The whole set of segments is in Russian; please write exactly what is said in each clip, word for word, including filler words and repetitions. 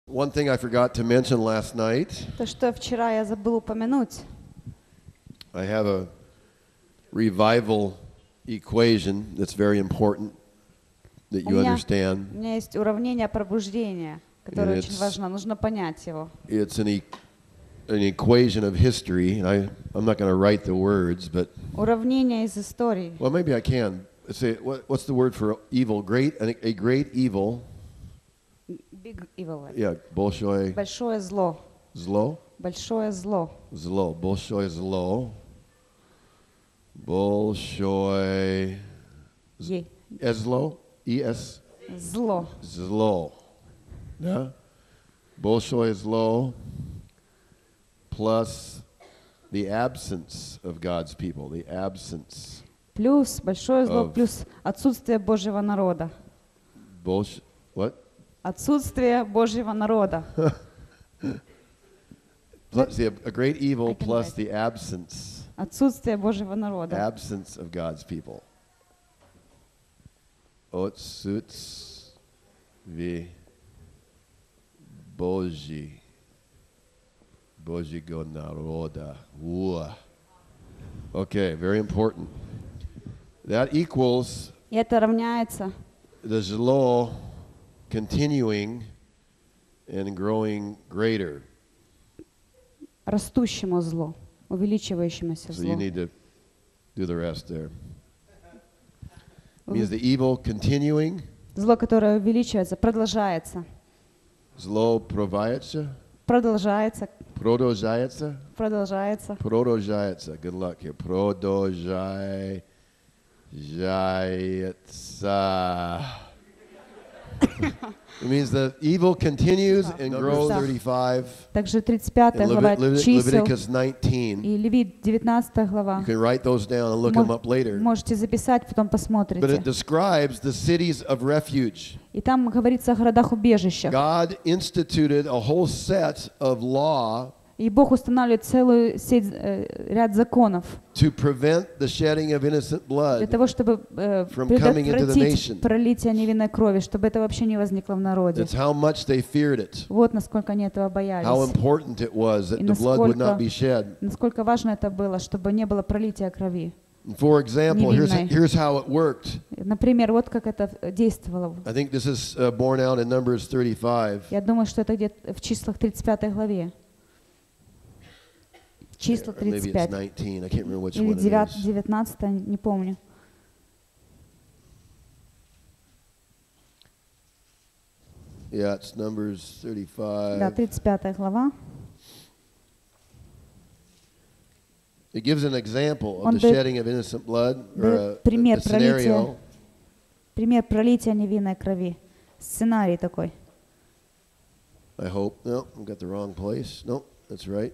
One thing I forgot to mention last night. То, что вчера я забыл упомянуть. I have a revival equation that's very important that you У меня, understand. у меня есть уравнение пробуждения, которое And очень it's- важно. Нужно понять его. It's an, e- an equation of history. And I, I'm not going to write the words, but Уравнение из истории. well, maybe I can. Say what, what's the word for evil? Great, a, a great evil. Big evil. Yeah, большое Большое зло. зло. Большое зло. Зло, большое зло. Большое Е- зло. Es Зло. зло. Да? Большое зло plus the absence of God's people, the absence. Плюс большое зло, Of- плюс отсутствие Божьего народа. Bullsh- what? Отсутствие Божьего народа. Plus the, a great evil I can plus write. the absence, Отсутствие Божьего народа. absence of God's people. Отсутствие Божьего Божьего народа. Уа. Okay, very important. That equals И это равняется the zlo continuing and growing greater. растущему злу, увеличивающемуся So you злу. need to do the rest there. Means the evil continuing, Зло, которое увеличивается, продолжается. zlo provides, Продолжается, продолжается, продолжается. продолжается. Good luck here. Продолжается. It means the evil continues and grows. thirty-five. Также тридцать пятая In глава Levit- Levit- чисел Leviticus nineteen. и Левит девятнадцатая глава. You can write those down and look them up later. Можете записать, потом But it посмотрите. describes the cities of refuge. И там говорится о городах-убежищах. God instituted a whole set of law И Бог устанавливает целую сеть, э, ряд законов to prevent the shedding of innocent для blood. того, чтобы э, from coming into the предотвратить nation. пролитие невинной крови, чтобы это вообще не возникло в народе. That's how much they feared it. Вот насколько они этого How боялись. important it was that И the blood would насколько- not be shed. Насколько важно это было, чтобы не было пролития крови. For example, here's, Невинной. here's how it worked. Например, вот как это действовало. I think this is uh, borne out in Numbers thirty-five. Я думаю, что это где-то в числах тридцать пятой главе. Числа Or maybe тридцать it's пять. nineteen. I can't remember which Или one it is. девятнадцатая, не помню. Yeah, it's Numbers Да, thirty-five. тридцать пятая глава. It gives an example of Он the дает- shedding of innocent blood, or дает a, a пример scenario. Пример пролития невинной крови. Сценарий такой. I hope. No, I got the wrong place. Nope, that's right.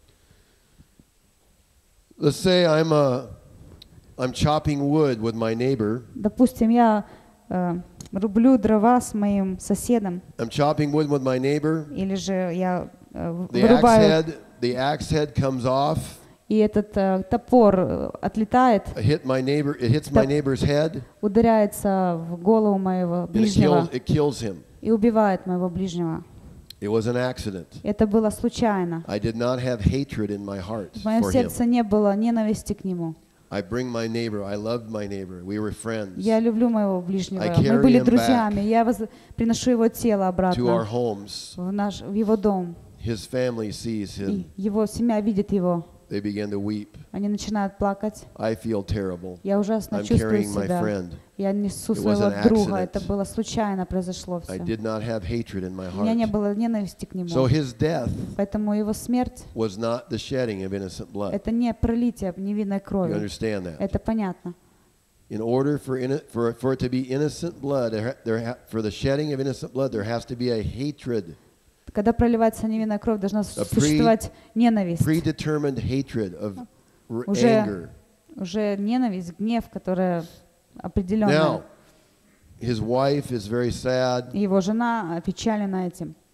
Let's say I'm uh, I'm chopping wood with my neighbor. Допустим, я э, рублю дрова с моим соседом, I'm chopping wood with my neighbor. или же я э, The axe вырубаю, head, the axe head comes off. и этот э, топор э, отлетает, I hit my neighbor. It hits my Топ- neighbor's head, ударяется в голову моего and it ближнего kills it kills him. и убивает моего ближнего. It was an accident. Это было случайно. I did not have hatred in my heart В моем for him. сердце не было ненависти к нему. I bring my neighbor. I loved my neighbor. We were friends. Я люблю моего ближнего. I Мы carry были him друзьями. Я воз- приношу его тело To our обратно homes. в, наш, в его дом. His family sees him. И его семья видит его. They begin to weep. Они начинают плакать. I feel terrible. Я ужасно I'm чувствую carrying my себя. friend. Я несу It was своего an друга. accident. Это было случайно произошло I все. did not have hatred in my У меня не heart. было ненависти к нему. So his death Поэтому его смерть was not the shedding of innocent blood. это не пролитие невинной You крови. understand that? Это понятно. In order for inno- for for it to be innocent blood, there, ha- there ha- for the shedding of innocent blood, there has to be a hatred, Когда проливается невинная кровь, должна pre- существовать ненависть. predetermined hatred of r- Уже, anger. уже ненависть, гнев, которая определенная. Now, his wife is very sad. Его жена опечалена этим.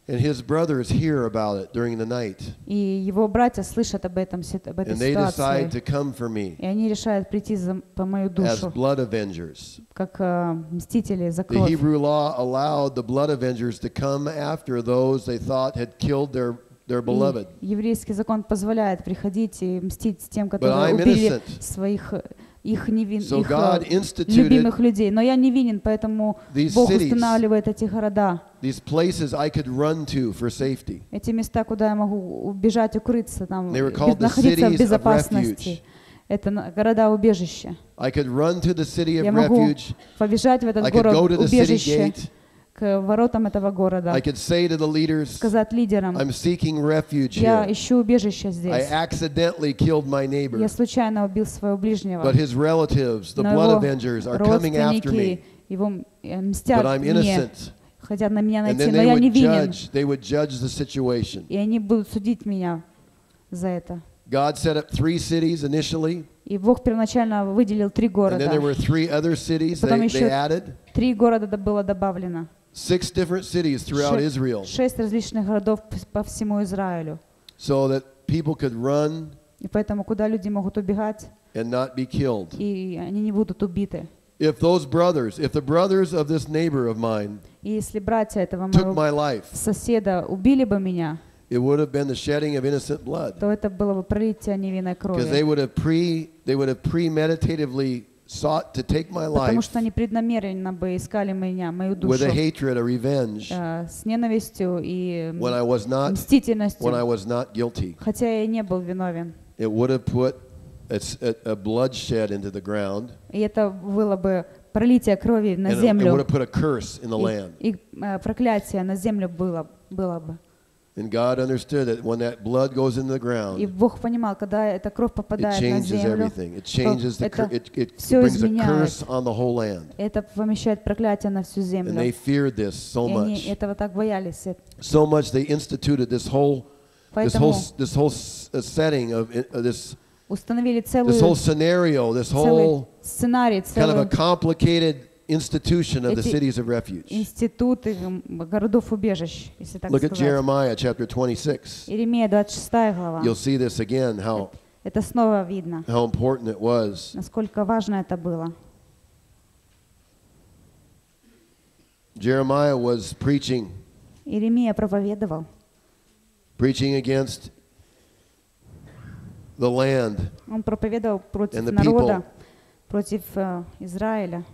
And his brothers hear about it during the night. И его братья слышат об этом, об этой And they decide ситуации. to come for me И они решают прийти за, по мою as душу, blood avengers. как э, мстители за The кровь. Hebrew law allowed the blood avengers to come after those they thought had killed their, their beloved. И еврейский закон позволяет приходить и мстить тем, I'm которые убили innocent. своих их, невин, So их God э, instituted любимых людей. Но я невинен, поэтому these Бог cities. устанавливает эти города, These places I could run to for safety. эти места, куда я могу убежать, укрыться, там, They were без- called the находиться в cities of безопасности. refuge. Это на- города-убежища. I could run to the city of Я могу refuge. побежать в этот I could go to the city город-убежище, gate. к воротам этого города, I could say to the leaders, сказать лидерам: I'm seeking refuge я here. ищу убежище I здесь. accidentally killed my neighbor, Я случайно убил своего ближнего. but his relatives, the Но blood его avengers, are coming after me. родственники его э, мстят But I'm мне, innocent. хотят на меня And найти, then но they я would невинен. judge, they would judge the situation. И они будут судить меня за это. God set up three cities initially, И Бог первоначально выделил три and then there were города. three other cities Потом they, еще they added. Три города д- было добавлено. Six different cities throughout Ше- Israel, Шесть различных городов п- по всему Израилю. so that people could run И поэтому куда люди могут убегать, and not be killed. и они не будут убиты. If those brothers, if the brothers of this neighbor of mine И если братья этого took моего my life, соседа убили бы меня, it would have been the shedding of innocent blood, то это было бы пролитие невинной because they крови. would have pre they would have premeditatively sought to take my Потому life что они преднамеренно бы искали меня, мою with душу, a hatred, a revenge, э, с ненавистью и м, when I was not when I мстительностью, was not guilty. хотя я и не был виновен. It would have put a, s- a- a bloodshed into the ground, И это было бы пролитие крови на and it, it would землю, have put a curse in the land. и, и, э, проклятие на землю было, было бы. And God understood that when that blood goes into the И ground, Бог понимал, когда эта кровь it попадает на changes землю, everything. It changes the это cur- it, it всё brings a изменяет. curse on the whole land. это помещает проклятие на всю And землю. they feared this so И они much. этого так боялись. So much they instituted this whole this whole Поэтому s- this whole s- uh, setting of it- uh, this установили this whole целую, scenario, this целый whole сценарий, kind of a целый complicated institution of the Эти cities of refuge. институты м, городов-убежищ, если так Look at сказать. Jeremiah chapter twenty-six. Иеремия двадцать шестая глава. You'll see this again, how Это снова видно, how important it was. насколько важно это было. Jeremiah was preaching, Иеремия проповедовал. preaching against the land. Он проповедовал против And the народа, people. против э, Израиля.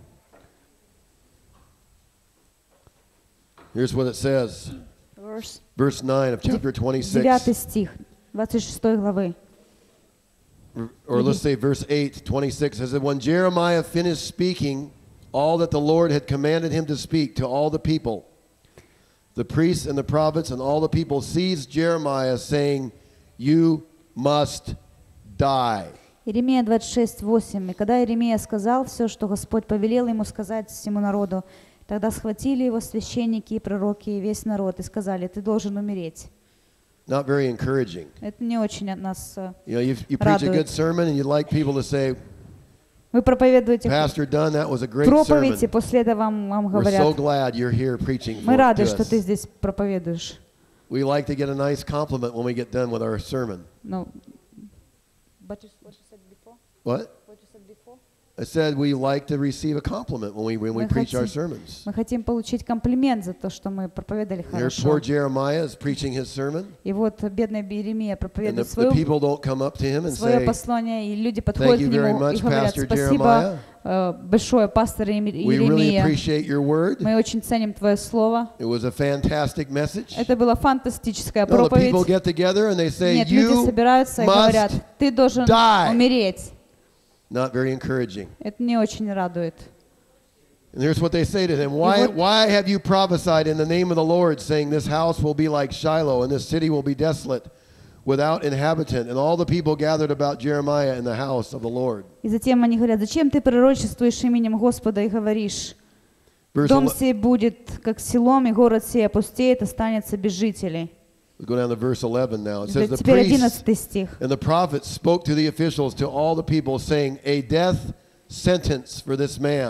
Here's what it says. Verse Verse nine of chapter девятый twenty-six. стих двадцать шестой главы. Or let's say verse eight, twenty-six says that when Jeremiah finished speaking all that the Lord had commanded him to speak to all the people, the priests and the prophets and all the people seized Jeremiah, saying, "You must die." Иеремия двадцать шесть восемь. «И когда Иеремия сказал все, что Господь повелел ему сказать всему народу, тогда схватили его священники и пророки и весь народ и сказали: ты должен умереть». Not very encouraging. Это не очень от нас. э, You know, you, you preach a Радует. good sermon and you'd like people to say, Вы проповедуете "Pastor Dunn, that was a great проповедь, и sermon. после этого вам, вам We're so говорят: glad you're here preaching мы for рады, to что ты us." здесь проповедуешь. We like to get a nice compliment when we get done with our sermon. Ну, but you- what you said before? What? What you said before? I said we like to receive a compliment when we when we Мы preach our хотим- sermons. Мы хотим получить комплимент за то, что мы проповедовали Here, хорошо. poor Jeremiah is preaching his sermon, И вот бедный Иеремия and the, проповедует the свое, people don't come up to him and свое say, послание, и люди "Thank подходят you к very нему и much, говорят: Pastor спасибо Jeremiah. э, большое, пастор Иере- We really Иеремия. appreciate your word. Мы очень ценим твое слово. It was a fantastic message." Это была фантастическая No, the people проповедь. get together and they say, Нет, люди "You собираются и must говорят: ты должен die." умереть. not very encouraging." Это не очень радует. And here's what they say to him: "Why вот- why have you prophesied in the name of the Lord, saying this house will be like Shiloh, and this city will be desolate, without inhabitant?" And all the people gathered about Jeremiah in the house of the Lord. И затем они говорят: зачем ты пророчествуешь именем Господа и говоришь: Verse дом ele- сей будет как селом, и город сей опустеет, останется без жителей. Let's go down to verse eleven now. It says, "The Теперь priests одиннадцатый стих. and the prophets spoke to the officials, to all the people, saying, 'A death sentence for this man.'"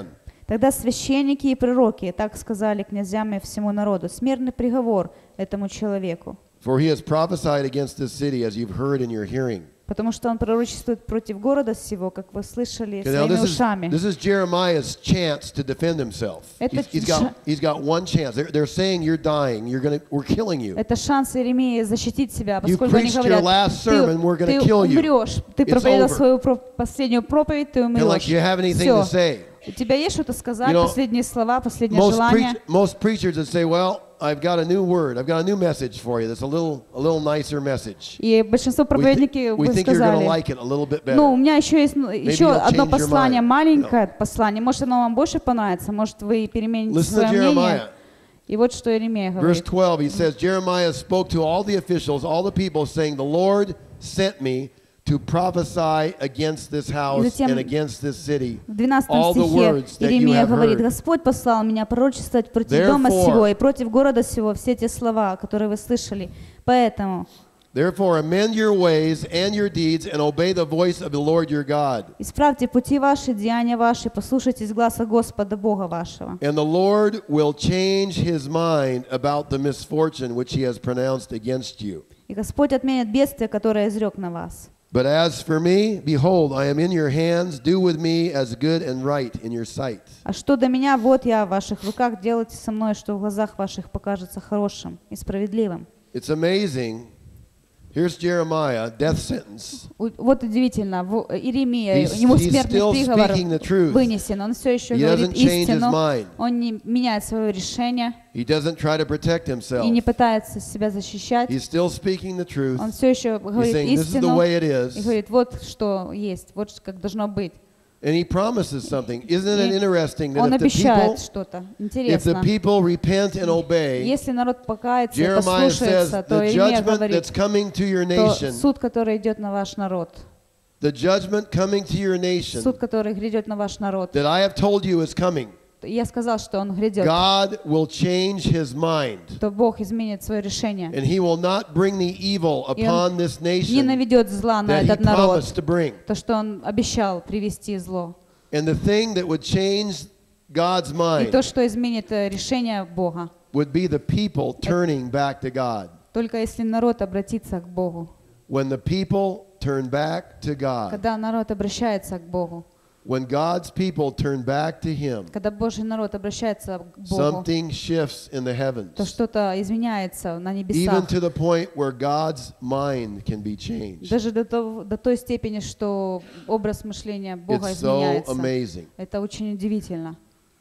Тогда священники и пророки так сказали князьям и всему народу: смертный приговор этому человеку, For he has prophesied against this city, as you've heard in your hearing. потому что он пророчествует против города сего, как вы слышали Okay, now своими this is, ушами. this is Jeremiah's chance to defend himself. Это He's, he's got he's got one chance. They're, they're saying you're dying. You're gonna we're killing you. Это шанс Иеремии защитить себя, You поскольку они preached your говорят: last ты, sermon, we're ты gonna kill you. умрешь, ты It's проповедовал over. свою про- последнюю проповедь, ты Kind of like, умрешь. do you have anything to Все. say? У тебя есть что-то сказать, You know, последние слова, последнее Most, желание? preach, most preachers would say, well, I've got a new word. I've got a new message for you. That's a little a little nicer message. И большинство We, thi- проповедники we бы think you're going to сказали: like it a little bit ну, у better. меня еще есть ну, еще you'll одно change your послание, mind. маленькое послание. Может, оно вам больше понравится, может, вы перемените Listen to свое мнение. Jeremiah. И вот что Иеремия Verse говорит. twelve, he says, Jeremiah spoke to all the officials, all the people, saying, the Lord sent me to prophesy against this house затем and against this city. В двенадцатом all the стихе words that you Иеремия have говорит: heard. Господь послал меня пророчествовать против дома Therefore- сего и против города сего все те слова, которые вы слышали. Поэтому Therefore, amend your ways and your deeds and obey the voice of the Lord your God. исправьте пути ваши, деяния ваши, послушайтесь гласа Господа Бога вашего. And the Lord will change his mind about the misfortune which he has pronounced against you. И Господь отменит бедствие, которое изрек на вас. But as for me, behold, I am in your hands. Do with me as good and right in your sight. А что до меня, вот я в ваших руках, делайте со мной, что в глазах ваших покажется хорошим и справедливым. It's amazing. Here's Jeremiah, death sentence. У- Вот удивительно, в- Иеремия, He's- ему he's смертный still приговор speaking the truth. вынесен, он все еще He говорит doesn't change his истину, mind. он не меняет свое решение He doesn't try to protect himself. и не пытается себя защищать. He's still speaking the truth. Он все еще He's говорит saying, this is the истину way it и is. говорит: вот что есть, вот как должно быть. And he promises something. Isn't it И interesting that он if the обещает people, что-то if the интересно. people repent and obey, Если народ покается и Jeremiah says, послушается, то the Иеремия judgment говорит, that's coming to your то nation, суд, который идет на ваш народ, the judgment coming to your nation суд, который грядет на ваш народ. that I have told you is coming, Я сказал, что он грядет, God will change his mind. то Бог изменит свое решение And he will not bring the evil И он upon this не nation наведет зла на that he этот народ, promised to bring. то, что он обещал привести зло. And the thing that would change God's И mind то, что изменит э, решение Бога, would be the people turning back to God. только если народ обратится к Богу. When the people turn back to God, Когда народ обращается к Богу, when God's people turn back to him, когда Божий народ обращается к Богу, something shifts in the то heavens, что-то изменяется на even небесах. to the point where God's mind can be changed. Даже до, того, до той степени, что образ мышления Бога It's so изменяется. amazing. Это очень удивительно.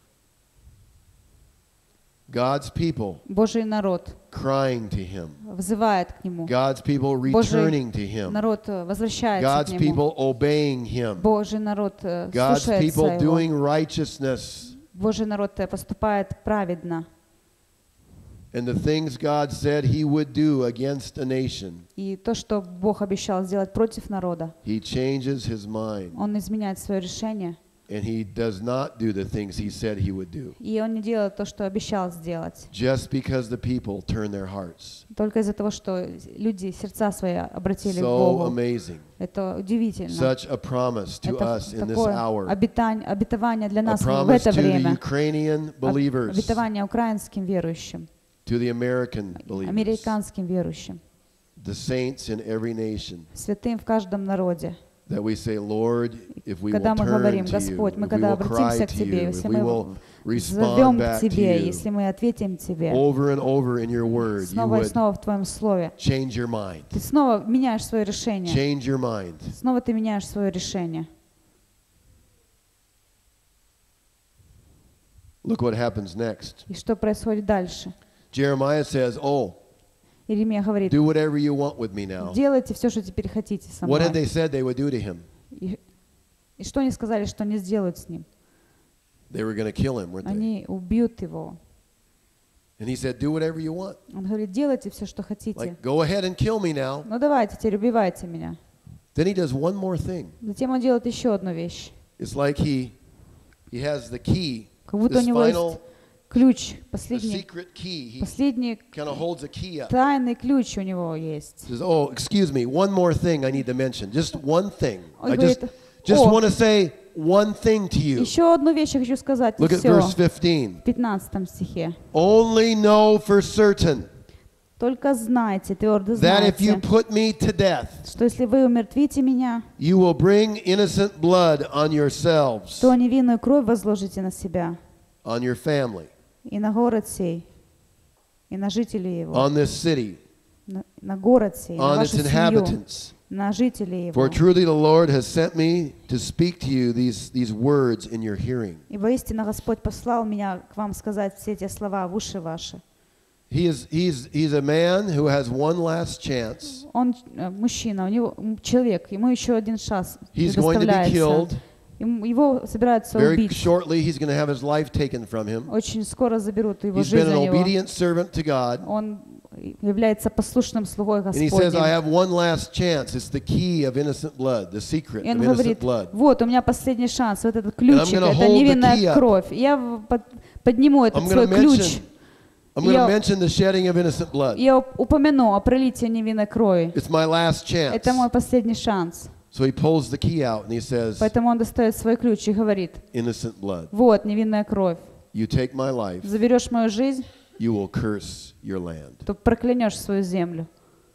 God's people Божий народ crying to him. взывает к Нему. God's people Божий returning to him. народ э, возвращается God's к Нему. people obeying him. Божий народ э, God's слушается people Его. doing righteousness. Божий народ э, поступает праведно. And the things God said he would do against a nation, И то, что Бог обещал сделать против народа, he changes his mind. Он изменяет свое решение. And he does not do the things he said he would do. И Он не делает то, что обещал сделать. Just because the people turn their hearts. Только из-за того, что люди сердца свои обратили к So Богу. amazing. Это удивительно. Such a promise to Это us in this такое hour. обетань- обетование для A нас в promise это to the время. Ukrainian Об- believers, Обетование украинским верующим, to the American believers, американским верующим, the saints in every nation. святым в каждом народе. That we say, Lord, if we will Когда мы turn говорим: to you, Господь, мы if we когда will cry обратимся к to Тебе, you, if если we will мы respond зовем к back to Тебе, you, если мы ответим Тебе over and over in your word, you снова и would снова в Твоем Слове, change your mind. Ты снова меняешь свое решение. Change your mind. Снова Ты меняешь свое решение. Look what happens next. И что происходит дальше? Jeremiah says, oh, Иеремия говорит: do whatever you want with me now. делайте все, что теперь хотите со What had мной. they said they would do to him? И, и что они сказали, что они сделают с ним? They were going to kill him, weren't they? Они убьют его. And he said, do whatever you want. Он говорит: делайте все, что хотите. Like, go ahead and kill me now. Ну давайте, теперь убивайте меня. Then he does one more thing. Затем он делает еще одну вещь. It's like he he has the key, Как будто у this него есть final, ключ, the последний, secret key. He последний kind of holds a key up. тайный ключ у него есть. Says, oh, excuse me, one more thing I need to mention. Just one thing. Он I just говорит: Just О, want to say one thing to you. еще одну вещь я хочу сказать, и Look at все. verse fifteen. В пятнадцатом стихе. Only know for certain Только знайте, твердо that if you знайте, put me to death, что если вы умертвите меня, you will bring innocent blood on yourselves, то невинную кровь возложите на себя, on your family, и на город сей, и на жителей его, on this city, на, на город сей, на on its вашу семью, inhabitants. на жителей For его. truly the Lord has sent me to speak to you these, these words in your hearing. Ибо истинно Господь послал меня к вам сказать все эти слова в уши ваши. He is, he's, he's a man who has one last chance. Он э, мужчина, у него м, человек, ему еще один шанс He's going to be предоставляется. killed. Ему- Его собираются Very убить. shortly, he's going to have his life taken from him. Очень скоро заберут его He's жизнь been у an него. obedient servant to God. Он является послушным слугой And he says, I Господним. have one last chance. It's the key of innocent blood, the secret И of он innocent говорит, blood. вот у меня последний шанс, вот этот ключик, gonna это hold the key невинная up. кровь. Я в- под- подниму этот I'm свой going to ключ, mention, I'm going to Я- mention the shedding of innocent blood. и я уп- упомяну о пролитии невинной крови. It's my last chance. Это мой последний шанс. So he pulls the key out and he says, Поэтому он достает свой ключ и говорит, innocent blood. вот невинная кровь. You take my life, Заберешь мою жизнь, you will curse your land. то проклянешь свою землю.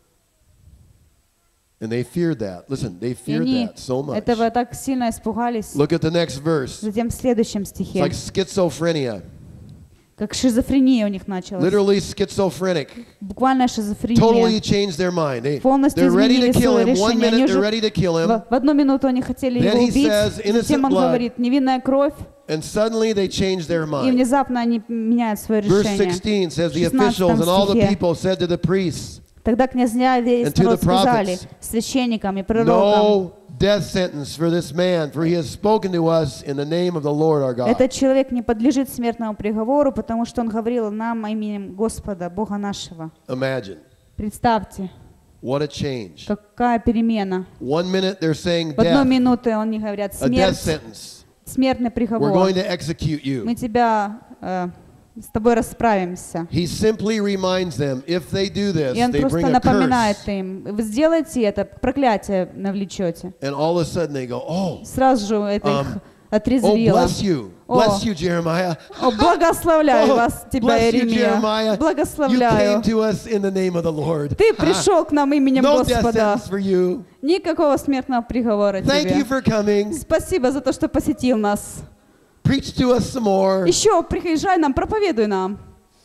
And they feared that. Listen, they И feared они that so much. этого так сильно испугались. Look at the next verse. Затем в следующем It's стихе, like schizophrenia. как шизофрения у них началась. Literally schizophrenic. Буквально Totally шизофрения. changed their mind. They, Полностью they're ready to изменили kill свое him. One решение. Они minute they're уже ready to kill him. в, в одну минуту они хотели Then его he убить, says, innocent затем он blood. говорит, невинная кровь, And suddenly they changed their и mind. внезапно они меняют свое Verse решение. sixteen says, В the шестнадцатом officials and all the стихе. people said to the priests, Тогда князья весь And to народ the prophets, сказали священникам и пророкам, no death sentence for this man, for he has spoken to us in the name of the Lord our God. этот человек не подлежит смертному приговору, потому что он говорил нам именем Господа, Бога нашего. Imagine. Представьте, What a change. какая перемена. One minute they're saying В одну death, минуту они говорят a death смерть, sentence. смертный We're приговор. going to execute you. Мы тебя э, с тобой расправимся. He simply reminds them, if they do this, И он they просто bring a напоминает curse. им, вы сделаете это, проклятие навлечете. And all of a sudden they go, oh, Сразу же это их Um, oh, отрезвило. bless you. О. Bless you, Jeremiah. О, благословляю Oh, вас, тебя, bless you, Иеремия. Jeremiah. You Благословляю. came to us in the name of the Lord. Ты пришел к нам именем No death Господа. sentence for you. Никакого смертного приговора Thank you тебе. for coming. Спасибо за то, что посетил нас. Preach to us some more. Еще приезжай нам, проповедуй нам.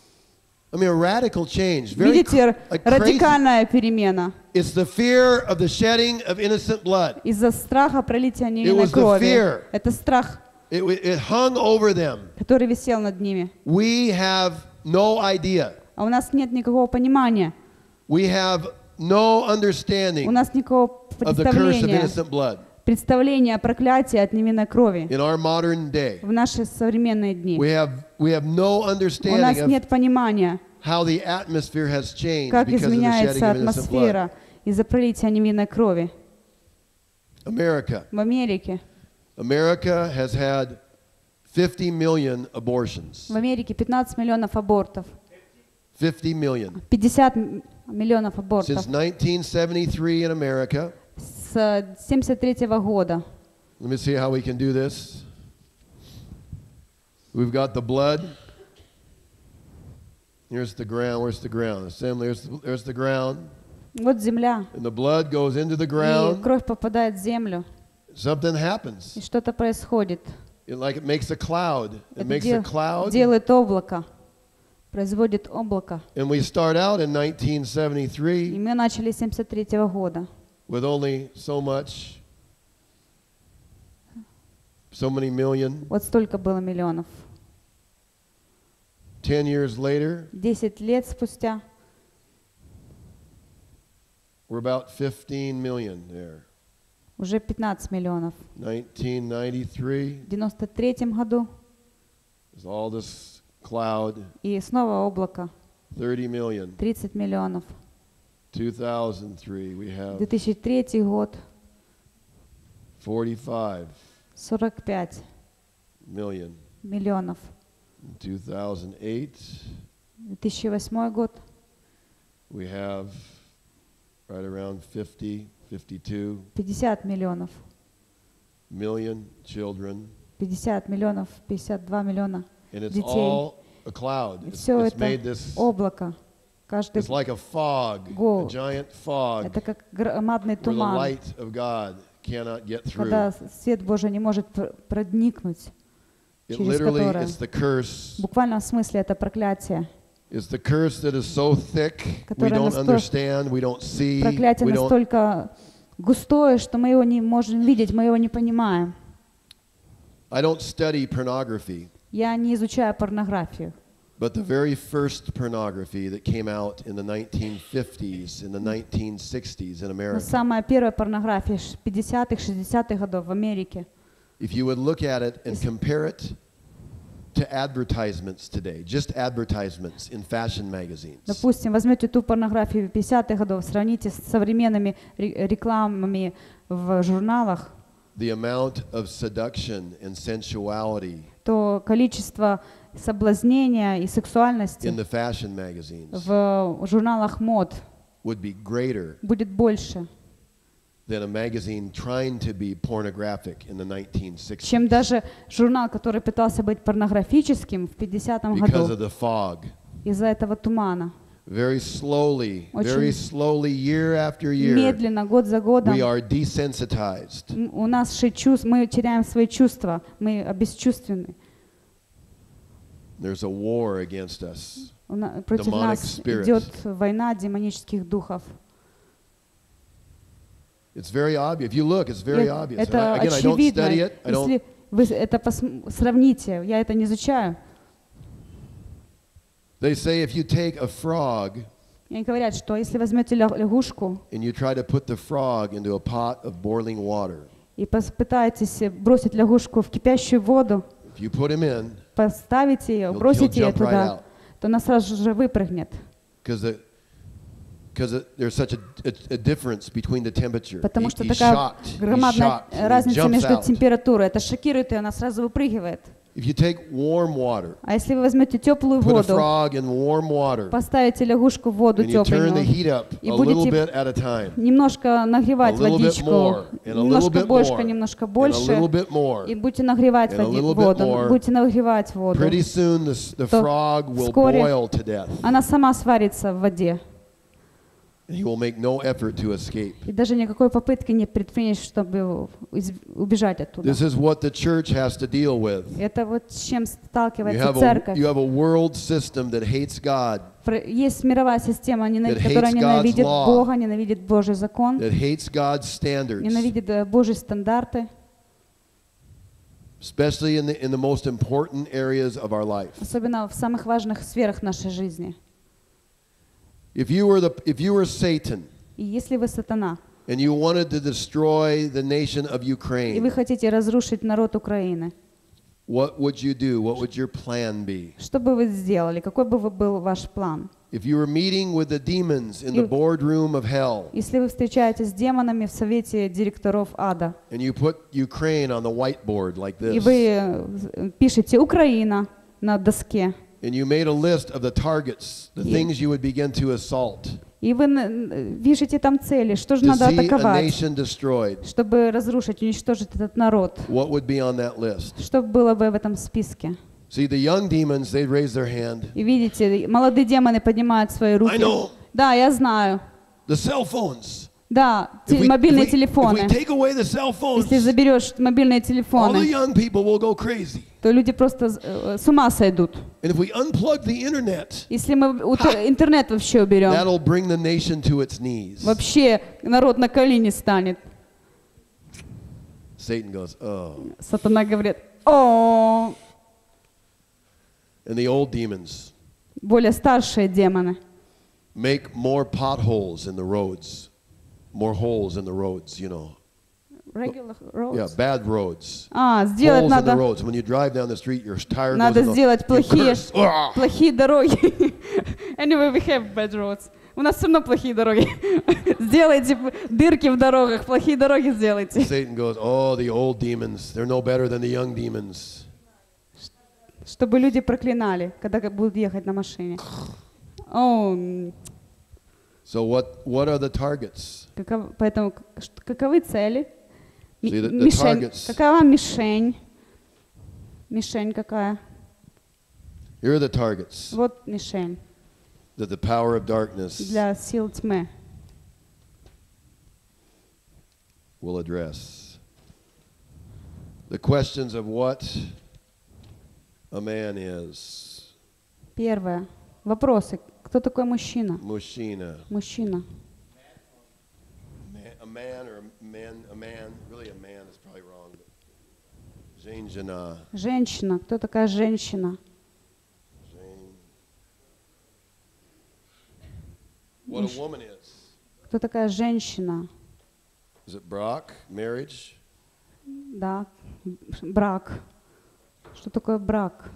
I mean, a radical change. Very Видите, like crazy. радикальная перемена. It's the fear of the shedding of innocent blood. Из-за страха пролития It невинной was the крови. fear. Это страх, It, it hung over them. который висел над ними. We have no idea. А у нас нет никакого понимания. We have no У understanding нас никакого of the curse of представления, innocent blood представления о проклятии от невинной крови in our modern day. в наши современные дни. We have, we have no У нас understanding of нет понимания, how the atmosphere has changed как because of the shedding изменяется of innocent blood. атмосфера из-за пролития невинной крови. America. В Америке. America has had fifty million abortions. В Америке пятнадцать миллионов абортов. fifty million. пятьдесят м- миллионов абортов. Since nineteen seventy-three in America. С семьдесят третьего года. Let me see how we can do this. We've got the blood. Here's the ground. Where's the ground? Assembly. There's the, there's the ground. Вот земля. And the blood goes into the И ground. кровь попадает в землю. Something happens. И что-то происходит. It, like it makes a cloud. It Это makes дел- a cloud. делает облако. Производит облако. And we start out in nineteen И seventy-three мы начали с семьдесят третьего года. with only so much, so many million. Вот столько было миллионов. Ten years later, Десять лет спустя we're about fifteen million there. уже пятнадцать миллионов. nineteen ninety-three В девяносто третьем году is all this cloud. и снова облако. thirty million. тридцать миллионов. two thousand three we have две тысячи третий год forty-five сорок пять million. миллионов. In two thousand eight две тысячи восьмой год we have right around fifty, fifty-two. пятьдесят миллионов. million children. пятьдесят миллионов, пятьдесят два миллиона And it's детей. all a cloud. И It's, все it's это made this, облако. Каждый it's like a fog, a год. giant fog, Это как громадный where the туман, light of God cannot get through. когда свет Божий не может пр- проникнуть, It через literally которое. is the curse. В буквальном смысле это проклятие. It's the curse that is so thick, we Которое don't насто- understand, we don't see, Проклятие we don't. настолько густое, что мы его не можем видеть, мы его не понимаем. I don't study pornography, Я не изучаю порнографию, but the very first pornography that came out in the nineteen fifties, in the nineteen sixties in но America, самая первая порнография ш- пятидесятых, шестидесятых годов в Америке. if you would look at it and compare it to advertisements today, just advertisements in fashion magazines, Допустим, возьмете ту порнографию пятидесятых годов, сравните с современными ре- рекламами в журналах, the amount of seduction and sensuality то количество соблазнения и сексуальности in the fashion magazines в журналах мод would be greater будет больше, than a magazine trying to be pornographic in the nineteen sixties чем даже журнал, который пытался быть порнографическим в пятидесятом because году of the fog. из-за этого тумана. Very slowly, Очень very slowly, year after year, Медленно, год за годом, we are desensitized. м, у нас ши- чувств, мы теряем свои чувства, мы обесчувственны. There's a war against us. У на- Против Demonic нас spirits. идет война демонических духов. It's very obvious. If you look, it's И very obvious. And Это I, again, I don't очевидно. study it. I don't. Если вы это пос- сравните, я это не изучаю. They say if you take a frog И они говорят, что если возьмете ля- лягушку and you try to put the frog into a pot of boiling water, и попытаетесь бросить лягушку в кипящую воду, if you put him in, поставите ее, He'll- бросите he'll ее jump right туда, out. то она сразу же выпрыгнет. because the because there's such a, a, a difference between the temperature. Потому He- что he's такая shocked. He's громадная shocked, and he разница jumps между out. температурой. Это шокирует, и она сразу выпрыгивает. If you take warm water, А если вы возьмете теплую put a воду, frog in warm water, поставите лягушку в воду and you turn the тепленькую, heat up И a little будете bit at a time, немножко нагревать A little bit водичку, more, and a little немножко bit больше, more, немножко and a больше, little bit more, и будете нагревать and a води- little bit воду, more, будете нагревать воду. pretty soon the, s- the То frog will вскоре boil to death, Она сама сварится в воде. and he will make no effort to escape. И даже никакой попытки не предпринять, чтобы из- убежать оттуда. This is what the church has to deal with. Это вот с чем You сталкивается have a, церковь. you have a world system that hates God, Про- Есть мировая система, ненав- that которая hates God's ненавидит law. Бога, ненавидит Божий закон, that hates God's standards, ненавидит э, Божьи стандарты, especially in the, in the most important areas of our life. особенно в самых важных сферах нашей жизни. If you were, the, if you were Satan, И если вы сатана, and you wanted to destroy the nation of и вы Ukraine, хотите разрушить народ Украины, what would you do? What would your plan be? что бы вы сделали? Какой бы вы был ваш план? If you were meeting with the demons in the You- boardroom of hell, Если вы встречаетесь с демонами в совете директоров ада, and you put Ukraine on the whiteboard like и this, вы э, пишете «Украина» на доске, and you made a list of the targets, the Yeah. things you would begin to assault, и вы н- пишете там цели, что же to надо see a атаковать, nation destroyed, чтобы разрушить, уничтожить этот народ. what would be on that list? Что было бы в этом списке? See, the young demons, they'd raise their hand. И видите, молодые демоны поднимают свои руки. I know. Да, я знаю. The cell phones. Да, If те- we, мобильные if we- телефоны. if we take away the cell phones, Если заберешь мобильные all the телефоны, young people will go crazy. то люди просто э, с ума сойдут. And if we unplug the internet, Если мы ут- интернет вообще уберем, that'll bring the nation to its knees. вообще народ на колени станет. Satan goes, oh. Сатана говорит, о, And the old demons более старшие демоны make more potholes in the roads, more holes in the roads, you know. Regular Yeah, roads. bad roads. А, сделать Holes in the надо, roads. When you drive down the street, your tire надо goes in the, сделать you плохие, curse. Ah! плохие дороги. Anyway, we have bad roads. У нас все равно плохие дороги. Сделайте п- дырки в дорогах, плохие дороги сделайте. Satan goes, oh, the old demons, they're no better than the young demons. Чтобы люди проклинали, когда как будут ехать на машине. О, м, So what, what are the targets? каков- поэтому к- ш- каковы цели? Ми- See, the- the Мишень. targets. Какова мишень? Мишень какая? Here are the targets Вот мишень that the power of darkness для сил тьмы. will address. The questions of what a man is. Первое. Вопросы. Кто такой мужчина? Mushina. Мужчина. Man, a man or a man, a man, really a man is probably wrong. But Zainjana. Женщина. Кто такая женщина? Zain. What a woman is. Кто такая женщина? Is it Brock? Marriage? Да. Брак. Что такое брак?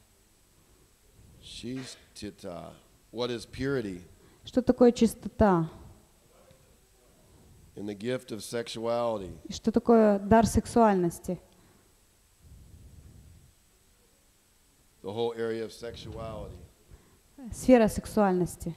She's tita. What is purity? Что такое чистота? In the gift of sexuality. И что такое дар сексуальности? The whole area of sexuality. Сфера сексуальности.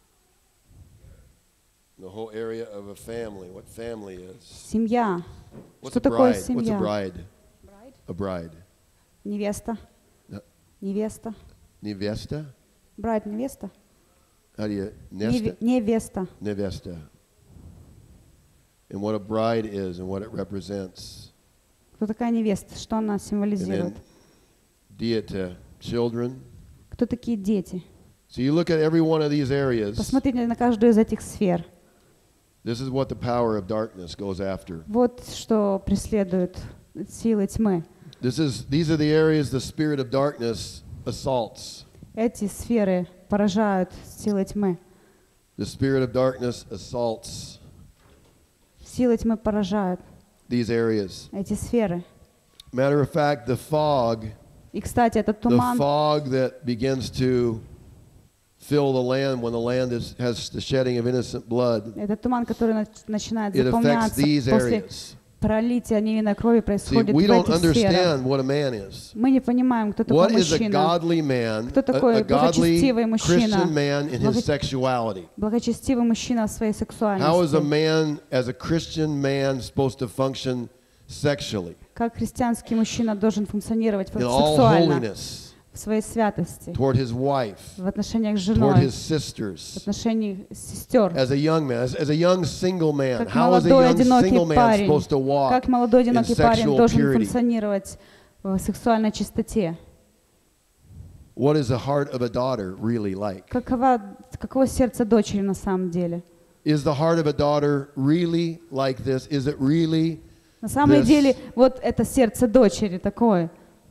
The whole area of a family. What family is. Семья. What's Что a такое bride? What's a семья? bride? A bride. Невеста. Да. Невеста. Невеста? Брать невеста? How do you Неве- nesta? Невеста. Nevesta. And what a bride is and what it represents. Кто такая невеста? Что она And символизирует? then dieta, children. Кто такие дети? So you look at every one of these areas. Посмотрите на каждую из этих сфер. This is what the power of darkness goes after. Вот что преследует силы тьмы. This is these are the areas the spirit of darkness assaults. Эти сферы поражают силы тьмы. The spirit of darkness assaults Силы тьмы поражают these areas. эти сферы. Matter of fact, the fog, И, кстати, этот the туман, fog that begins to fill the land when the land is, has the shedding of innocent blood, этот туман, который нач- начинает it affects заполняться these после areas. пролития невинной крови, See, происходит we в don't этих сферах. understand what a man is. Мы не понимаем, кто такой What is a мужчина, godly man, Кто a, такой a godly благочестивый мужчина? Christian man in his Благо- sexuality? благочестивый мужчина в своей How is a сексуальности. man, as a Christian man, supposed to function sexually Как христианский мужчина должен функционировать in all сексуально, holiness в своей святости, toward his wife, в отношениях с toward женой, his в sisters, отношениях сестер. as a young man, as, as a young single man? Как How is a молодой young одинокий single man парень, supposed to walk как молодой in одинокий парень sexual должен purity? функционировать в сексуальной чистоте? What is the heart of a daughter really like? Какова, каково сердце дочери на самом деле? Is the heart of a daughter really like this? Is it really? На самом This- деле, вот это сердце дочери такое.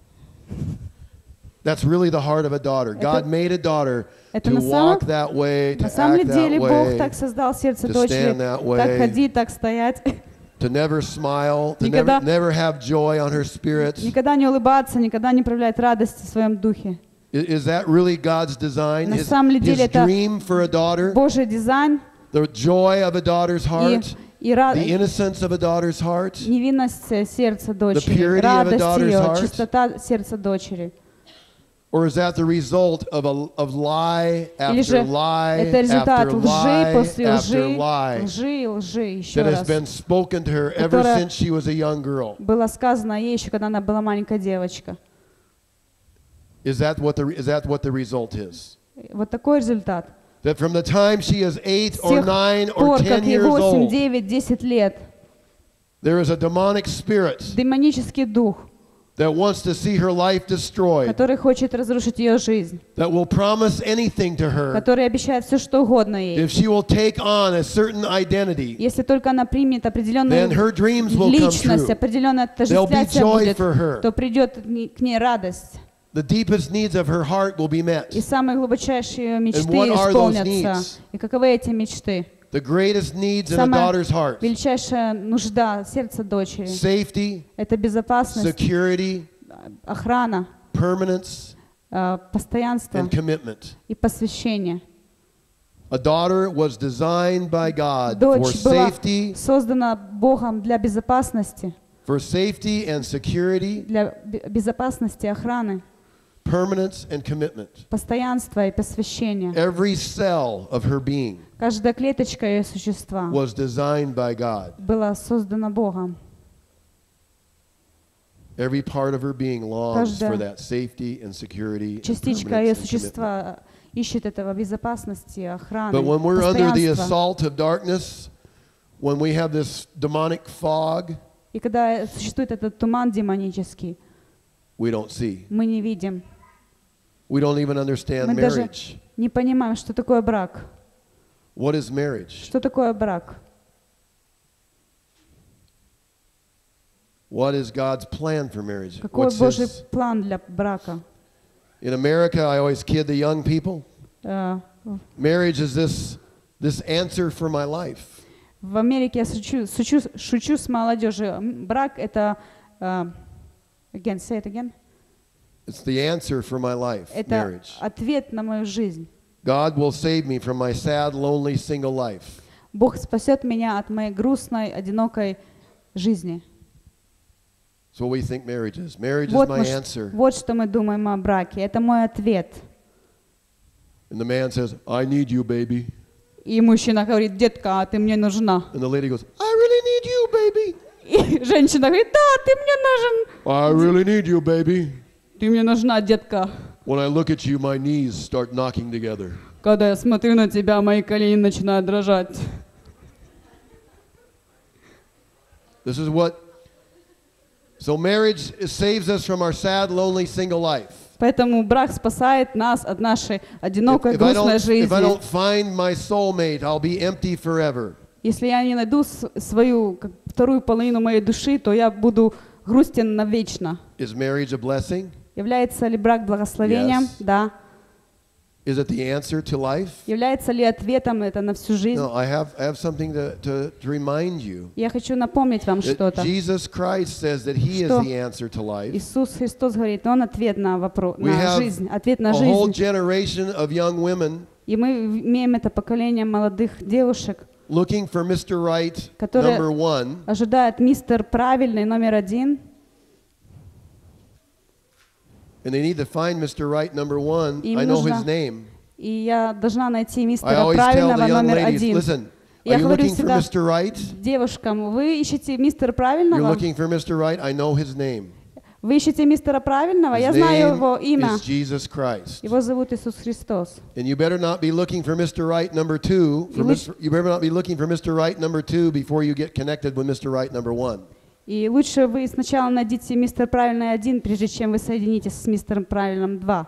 That's really the heart of a daughter. God made a daughter это to на самом- walk that way, to На самом act деле that Бог way, так создал сердце to дочери, stand that way. так ходить, так стоять, to never smile, to Никогда- never, never have joy on her spirit. никогда не улыбаться, никогда не проявлять радость в своем духе. I- Is that really God's design? На His, самом his деле это dream for a daughter? Божий дизайн The joy of a daughter's и, heart? и ра- The innocence of a daughter's heart? невинность э, сердца дочери, purity of a радость daughter's ее, heart? чистота сердца дочери. Or is that the result of, a, of lie Или after же lie это результат after лжи lie после after лжи, lie лжи и лжи еще that has раз. been spoken to her ever Которая- since she was a young girl? Было сказано ей еще, когда она была маленькая девочка. Is that what the, is that what the result is? Вот такой результат. That from the time she is eight С or тех nine or пор, ten как ей years восемь, old, девять, десять лет, there is a demonic spirit демонический дух, that wants to see her life destroyed, который хочет разрушить ее жизнь, that will promise anything to her который обещает все, что угодно ей. if she will take on a certain identity. Если только она примет определенную Then her dreams will come личность, true. определенно There'll be отождествлять себя joy будет, for her. то придет к ней- к ней радость. The deepest needs of her heart will be met. И самые глубочайшие ее мечты what are those исполнятся. needs? И каковы эти мечты? The greatest needs in a Самая daughter's heart: величайшая нужда сердца дочери safety, — это безопасность, security, охрана, permanence, э, постоянство and commitment. и посвящение. A daughter was designed by God for Дочь была safety, создана Богом для безопасности, for safety and security, для бе- безопасности, охраны, permanence and commitment. постоянства и посвящения. Every cell of her being Каждая клеточка ее существа was designed by God. была создана Богом. Every part of her being longs Каждая for that safety and security and частичка permanence ее and commitment. существа ищет этого безопасности, охраны, But when we're under the постоянства. assault of darkness, when we have this demonic fog, И когда существует этот туман демонический, we don't see. мы не видим. We don't even understand Мы даже marriage. не понимаем, что такое брак. What is marriage? Что такое брак? What is God's plan for marriage? Какой What's Божий his- план для брака? In America, I always kid the young people. Э, Marriage is this, this answer for my life. В Америке я шучу, шучу, шучу с молодежью. М, Брак — это... э, Again, say it again. It's the answer for my life, Это marriage. ответ на мою жизнь. God will save me from my sad, lonely, single life. Бог спасет меня от моей грустной, одинокой жизни. That's what we think marriage is. Marriage is Вот, my мы ш- answer. вот что мы думаем о браке. Это мой ответ. And the man says, I need you, baby. И мужчина говорит: детка, а ты мне нужна. And the lady goes, I really need you, baby. И женщина говорит: да, ты мне нужен. I really need you, baby. Ты мне нужна, детка. When I look at you, my knees start knocking together. Когда я смотрю на тебя, мои колени начинают дрожать. This is what. So marriage saves us from our sad, lonely, single life. Поэтому брак спасает нас от нашей If, одинокой, if I грустной don't, if I жизни. don't find my soulmate, I'll be empty forever. Если я не найду с- свою как, вторую половину моей души, то я буду грустен навечно. Is marriage a blessing? Является ли брак благословением? Yes. Да. Is it the answer to life? Является ли ответом это на всю жизнь? No, I have, I have something to, to, to remind you. Я хочу напомнить вам That что-то. Jesus Christ says that He is Что the answer to life. Иисус Христос говорит, Он ответ на вопрос, We на have жизнь, ответ на a whole жизнь. generation of young women И мы имеем это поколение молодых девушек, looking for Mister Right, Которые- number one, ожидает мистер правильный номер один, and they need to find Mister Right, number one. Им I know his нужно- name. и я должна найти I мистера always tell правильного the young номер ladies, один. listen, Я are you говорю looking for всегда Mister Right? девушкам: вы ищете мистера You're правильного? looking for Mister Right? I know his name. Вы ищете мистера правильного? His Я знаю его name имя. is Jesus Christ. Его зовут Иисус Христос. And you better not be looking for Mister Right number two. For You wish- Mister You better not be looking for Mister Right number two before you get connected with Mister Right number one. И лучше вы сначала найдите мистер правильный один, прежде чем вы соединитесь с мистером правильным два.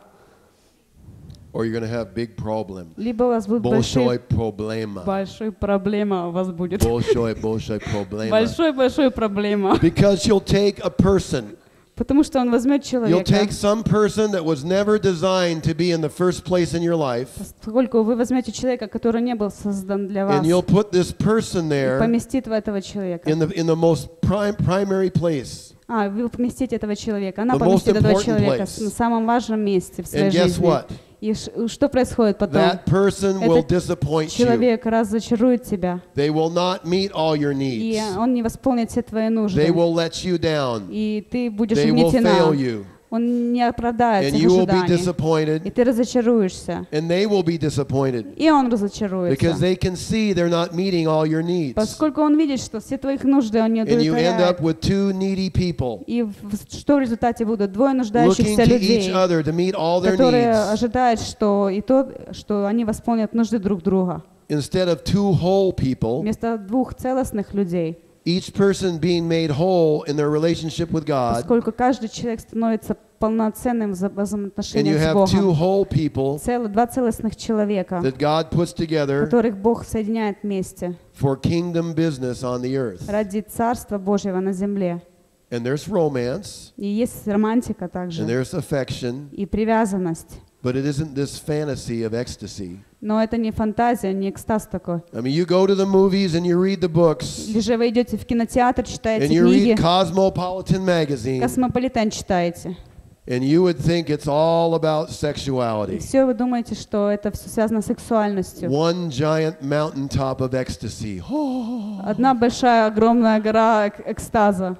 Or you're going to have big problem. Либо у вас будет Большой большой, проблема. большой проблема у вас будет. Большой, большой проблема. Большой-большой проблема. Because you'll take a person. Потому что он возьмет You'll человека, take some person that was never designed to be in the first place in your life, поскольку вы возьмете человека, который не был создан для вас, and you'll put this person и there поместит в этого человека. in the in the most prime, primary place. А, вы поместите этого человека, она The most поместит этого important человека place. на самом важном месте в своей And guess жизни. what? И ш- что происходит потом? That person will Этот disappoint you. Человек разочарует тебя, They will not meet all your и needs. он не восполнит все твои нужды, They will let you down. и ты будешь They will угнетена. fail you. Он не оправдает And всех you will be ожиданий, и disappointed. ты разочаруешься, And they will be disappointed. и он Because разочаруется, they can see they're not meeting all your needs. поскольку он видит, что все твоих нужды он не And you end удовлетворяет. up with two needy people И в- что в результате будут? Двое looking нуждающихся to each людей, other to meet all their которые needs ожидают, что и то, что они восполнят нужды друг друга. instead of two whole people, Вместо двух целостных людей, each person being made whole in their relationship with God, поскольку каждый человек становится полноценным в вза- and you взаимоотношениях с have two Богом. whole people Цел- два целостных человека, that God puts together которых Бог соединяет вместе for kingdom business on the earth. ради Царства Божьего на земле. And there's romance, И есть романтика and также, there's affection, и привязанность. but it isn't this fantasy of ecstasy. Но это не фантазия, не экстаз такой. I mean, you go to the movies and you read the books, Или же вы идете в кинотеатр, читаете and you книги, read Cosmopolitan magazine, Космополитен читаете. and you would think it's all about И sexuality. все вы думаете, что это все связано с сексуальностью. One giant mountaintop of ecstasy. Одна большая, огромная гора эк- экстаза.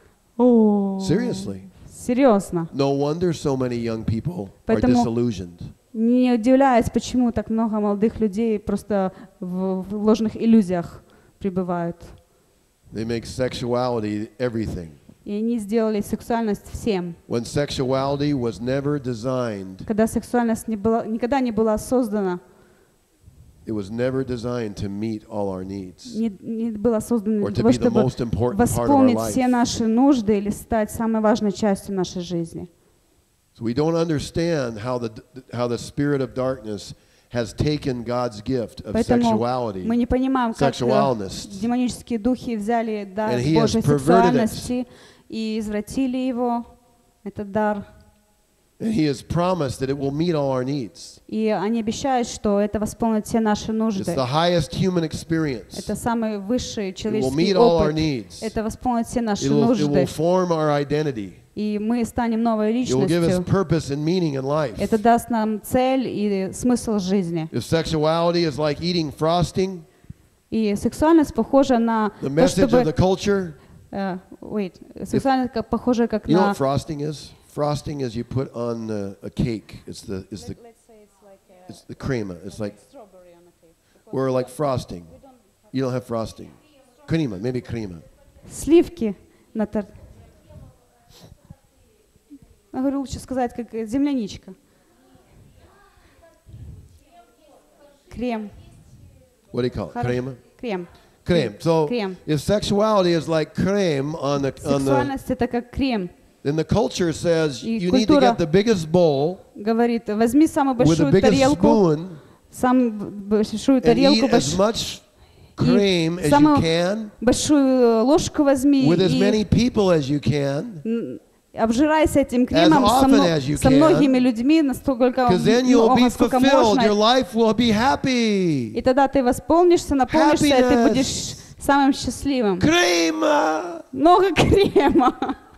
О, Seriously. серьезно. No wonder so many young people are Поэтому- disillusioned. Не удивляюсь, почему так много молодых людей просто в, в ложных иллюзиях пребывают. They make sexuality everything. И они сделали сексуальность всем. When sexuality was never designed, Когда сексуальность не была, никогда не была создана, it was never designed to meet all our needs не, не была создана or для to того, be the чтобы most important part of our восполнить life. все наши нужды или стать самой важной частью нашей жизни. So we don't understand how the how the spirit of darkness has taken God's gift of Поэтому sexuality, мы не понимаем, как э, sexualness, демонические духи взяли дар And he has Божьей perverted сексуальности и извратили его, этот дар. and He has promised that it will meet all our needs. И они обещают, что это восполнит все наши It's нужды. the highest human experience. Это самый высший It will человеческий meet all our опыт. needs. Это восполнит все наши It will, it нужды. will form our identity. И мы станем новой It will give us личностью. purpose and meaning in life. Это даст нам цель и смысл жизни. If sexuality is like eating frosting, И сексуальность похожа на the то, message of the чтобы... culture, э, wait, сексуальность как- похожа как you know на... what frosting is? Frosting is you put on uh, a cake. It's the it's the it's the crema. It's like or like frosting. You don't have frosting. Crema, maybe crema. Сливки на торт. Я говорю, лучше сказать, как э, земляничка. Крем. What do you call it? Хоро- Crema? Крем. Creme. So Крем. if sexuality is like creme on the on the Сексуальность это как крем. then the culture says И you need to культура get the biggest bowl Говорит, возьми самую with the большую biggest тарелку, spoon самую большую and тарелку, eat as больш- much cream as you самую can большую ложку возьми with as и many people as you can. н- обжирайся этим кремом со, often мно- as you со can, многими людьми, настолько Because then you'll be много, сколько fulfilled. Your можно. life will be happy. И тогда ты восполнишься, наполнишься, и ты Happiness. будешь самым счастливым. Crema. Много крема.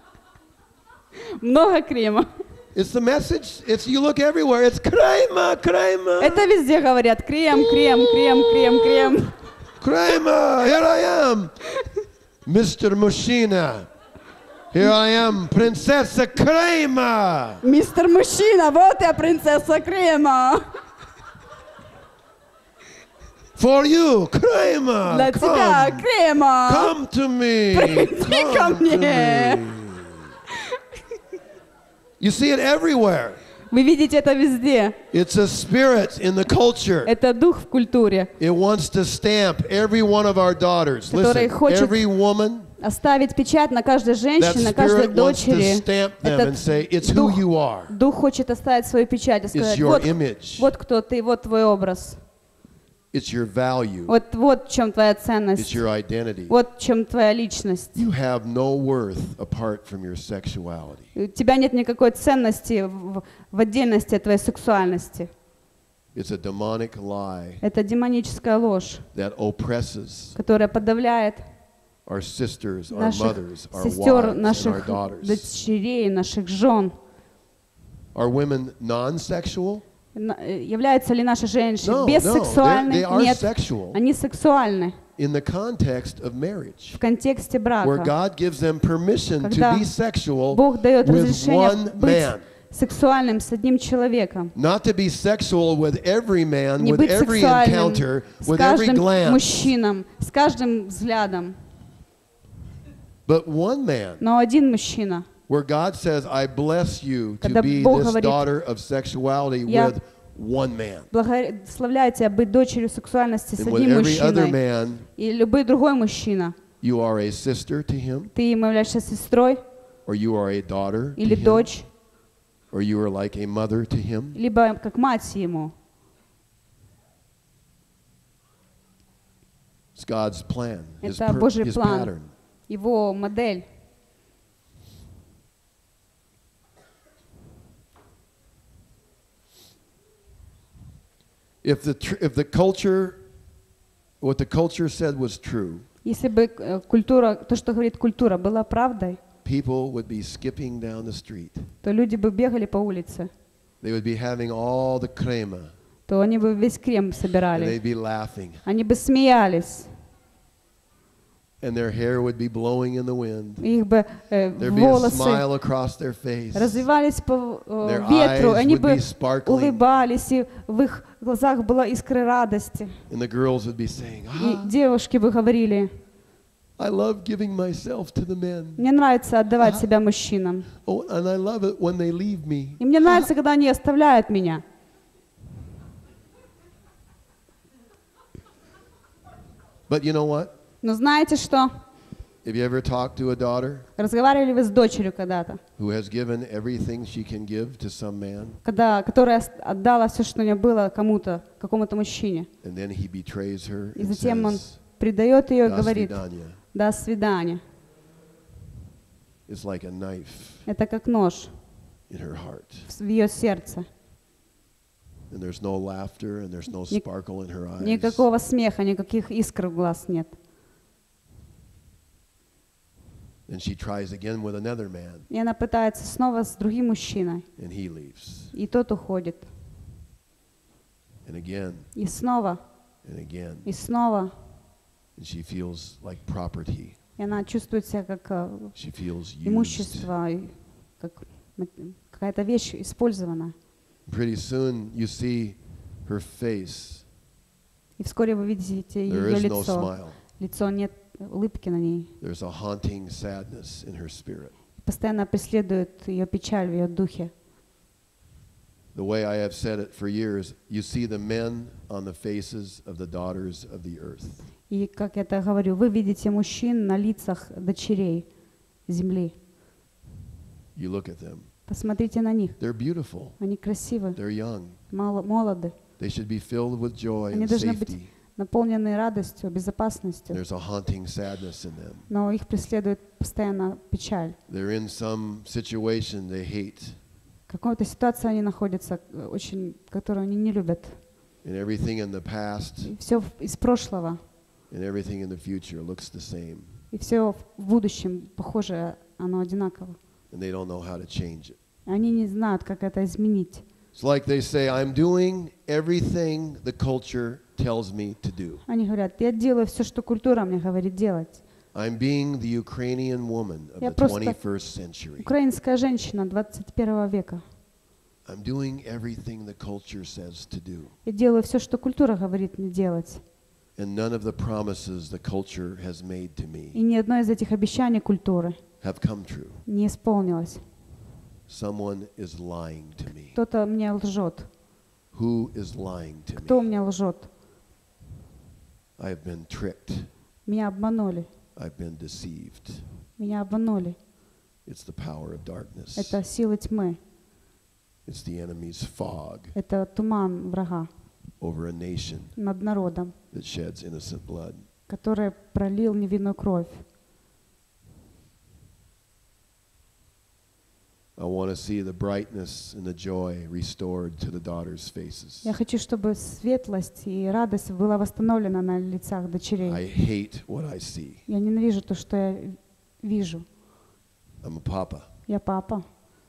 Много крема. It's the message. It's you look everywhere. It's crema, crema. Это везде говорят. Крем, крем, крем, крем, крем. Crema. Here I am, Mister Mushina. Here I am, Princessa Crema. Мистер Мужчина, вот я принцесса крема. For you, Crema. Для тебя Come, крема. come to me. Приди ко Come to мне. me. You see it everywhere. Вы видите это везде. It's a spirit in the culture. Это дух в культуре. It wants to stamp every one of our daughters. Который Listen, хочет every woman, Оставить печать на каждой that женщине, на каждой spirit wants to дочери. stamp them Этот and say, it's who дух, you are. дух хочет оставить свою печать и It's сказать, your вот, image. вот кто ты, вот твой образ. It's your value. Вот, вот в чем твоя It's ценность. your identity. Вот в чем твоя личность. You have no worth apart from your sexuality. У тебя нет никакой ценности в, в отдельности от твоей сексуальности. It's a demonic lie Это демоническая ложь, that oppresses которая подавляет our sisters, our наших mothers, our сестер, wives, and our наших daughters. дочерей, наших жен. Are women non-sexual? На- э, Являются ли наши женщины No, no, бессексуальны? they are Нет, sexual они сексуальны in the context of marriage, в контексте where брака. God gives them permission to Когда be sexual Бог дает with разрешение one быть man. сексуальным с одним человеком. Not to be sexual with every man, Не with быть every сексуальным encounter, с with every каждым glance, мужчином, с каждым взглядом. but one man, Но один мужчина. where God says, I bless you to Когда be Бог this говорит, daughter of sexuality «Я with one man. Благословляю тебя быть дочерью сексуальности с And with одним every other мужчиной. man, И любой другой мужчина. you are a sister to him, Ты ему являешься сестрой or you are a daughter to или him, дочь, or you are like a mother to him. либо как мать ему. It's God's plan, his, Это per- Божий his план, pattern. его модель. If the tr- if the culture, what the culture said was true, Если бы э, культура, то, что говорит культура, была правдой, people would be skipping down the street. то люди бы бегали по улице, They would be having all the crema, то они бы весь крем and собирали. they'd be laughing, Они бы смеялись, and their hair would be blowing in the wind. их бы э, There'd be a волосы smile across their face. развивались по э, Their ветру, eyes они would бы be sparkling. улыбались, и в их глазах была искра радости. And the girls would be saying, И ah, девушки бы говорили, I love giving myself to the men. Мне нравится отдавать себя мужчинам. Oh, and I love it when they leave me. И мне нравится, когда они оставляют меня. But you know what? Но знаете что? Have you ever talked to a daughter Разговаривали вы с дочерью когда-то, who has given everything she can give to some man, когда, которая ос- отдала все, что у нее было кому-то, какому-то мужчине. and then he betrays her И and затем он says, предает ее и "До говорит: свидания." до свидания. It's like a knife Это как нож in her heart. в ее сердце. And there's no laughter and there's no Ник- sparkle in her eyes. Никакого смеха, никаких искр в глаз нет. And she tries again with another man, И она пытается снова с другим мужчиной, and he leaves. и тот уходит. And again, И снова, and again. и снова. And she feels like property. И она чувствует себя как э, She feels used. имущество, и как м- какая-то вещь использована. Pretty soon you see her face. И вскоре вы видите There ее is no лицо. smile. Лицо, нет улыбки на ней. There's a haunting sadness in her spirit. Постоянно преследует ее печаль в ее духе. The way I have said it for years, you see the men on the faces of the daughters of the earth. И, как я это говорю, вы видите мужчин на лицах дочерей земли. You look at them. Посмотрите на них. They're beautiful. Они красивы, They're young. мало- молоды. They should be filled with joy Они and должны быть safety. наполнены радостью, безопасностью. There's a haunting sadness in them. Но их преследует постоянно печаль. They're in some situation they hate, В какой-то ситуации они находятся, э, очень, которую они не любят. and everything in the past И все из прошлого, and everything in the future looks the same, и все в будущем похоже, оно одинаково. and they don't know how to change it. Они не знают, как это изменить. It's like they say, I'm doing everything the culture tells me to do. Они говорят: я делаю все, что культура мне говорит делать. I'm being the Ukrainian woman of Я the просто twenty-first century. украинская женщина двадцать первого века. I'm doing everything the culture says to do. Я делаю все, что культура говорит мне делать. And none of the promises the culture has made to me И ни одно из этих обещаний культуры have come true. не исполнилось. Someone is lying to me. Кто-то мне лжет. Who is lying to Кто me? мне лжет? I have been tricked. Меня обманули. I've been deceived. Меня обманули. It's the power of darkness. Это силы тьмы. It's the enemy's fog Это туман врага over a nation над народом, that sheds innocent blood. который пролил невинную кровь. I want to see the brightness and the joy restored to the daughters' faces. Я хочу, чтобы светлость и радость была восстановлена на лицах дочерей. I hate what I see. Я ненавижу то, что я вижу. I'm a papa. Я папа,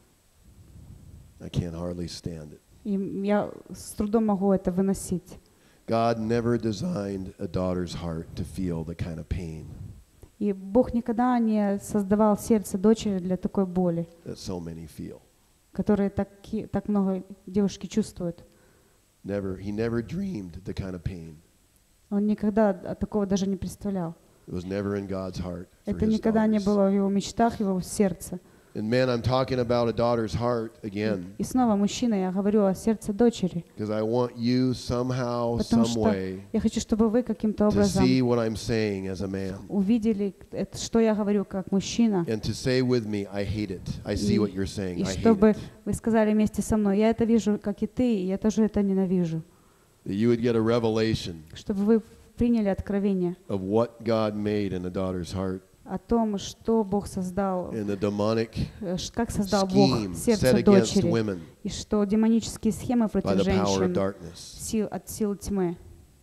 I can't hardly stand it. и я с трудом могу это выносить. God never designed a daughter's heart to feel the kind of pain И Бог никогда не создавал сердце дочери для такой боли, that so many feel. которую так, так много девушки чувствуют. Never, he never dreamed the kind of pain. Он никогда такого даже не представлял. It was never in God's heart for Это his никогда не daughters. было в его мечтах, в его сердце. And men, I'm talking about a daughter's heart again, И снова, мужчина, я говорю о сердце дочери, because I want you somehow, потому some что way, я хочу, чтобы вы каким-то to образом see what I'm saying as a man, увидели, это, что я говорю как мужчина, and to say with me, I hate it. I see И- what you're saying. и I hate чтобы it. вы сказали вместе со мной: я это вижу, как и ты, и я тоже это ненавижу. That you would get a revelation Чтобы вы приняли откровение of what God made in a daughter's heart, о том, что Бог создал, and the demonic э, ш- как создал Бог scheme set сердце against дочери, women и что демонические схемы by против the power of женщин darkness. сил, от сил тьмы.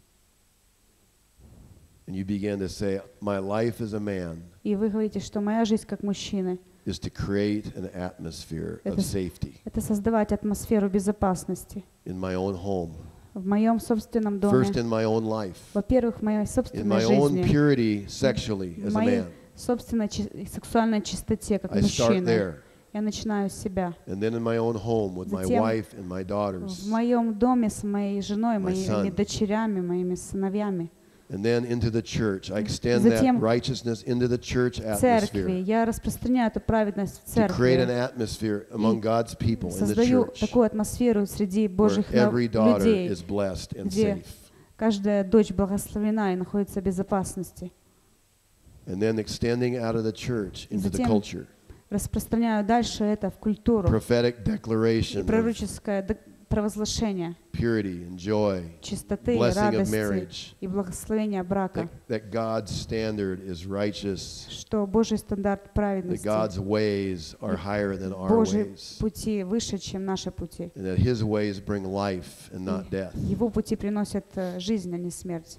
And you begin to say, my life as a man И вы говорите, что моя жизнь как мужчины is to create an atmosphere of Это- safety — это создавать атмосферу безопасности in my own home, в моем собственном доме. first in my own life, Во-первых, в моей in собственной my own жизни, purity sexually в as a моей man. собственной чи- сексуальной чистоте как I start мужчина. there. Я начинаю с себя. And then in my own home with my Затем wife and my daughters, В моем доме с моей женой, My моими son. дочерями, моими сыновьями. And then into the church. I extend Затем that righteousness into the church церкви. atmosphere Я распространяю эту праведность в to create an церкви. atmosphere among God's people in the Создаю church такую атмосферу среди where Божьих на- every daughter людей, is blessed and где safe. каждая дочь благословена и находится в безопасности. And then extending out of the church И into the затем culture. распространяю дальше это в культуру. Prophetic И declaration of пророческое д- провозглашение purity and joy, чистоты, blessing of радости marriage, и благословения брака, that, that God's standard is righteous, что Божий стандарт that праведности, God's ways are higher than our Божьи ways, пути выше, чем наши пути. and that His ways bring life and not death. Его пути приносят э, жизнь, а не смерть.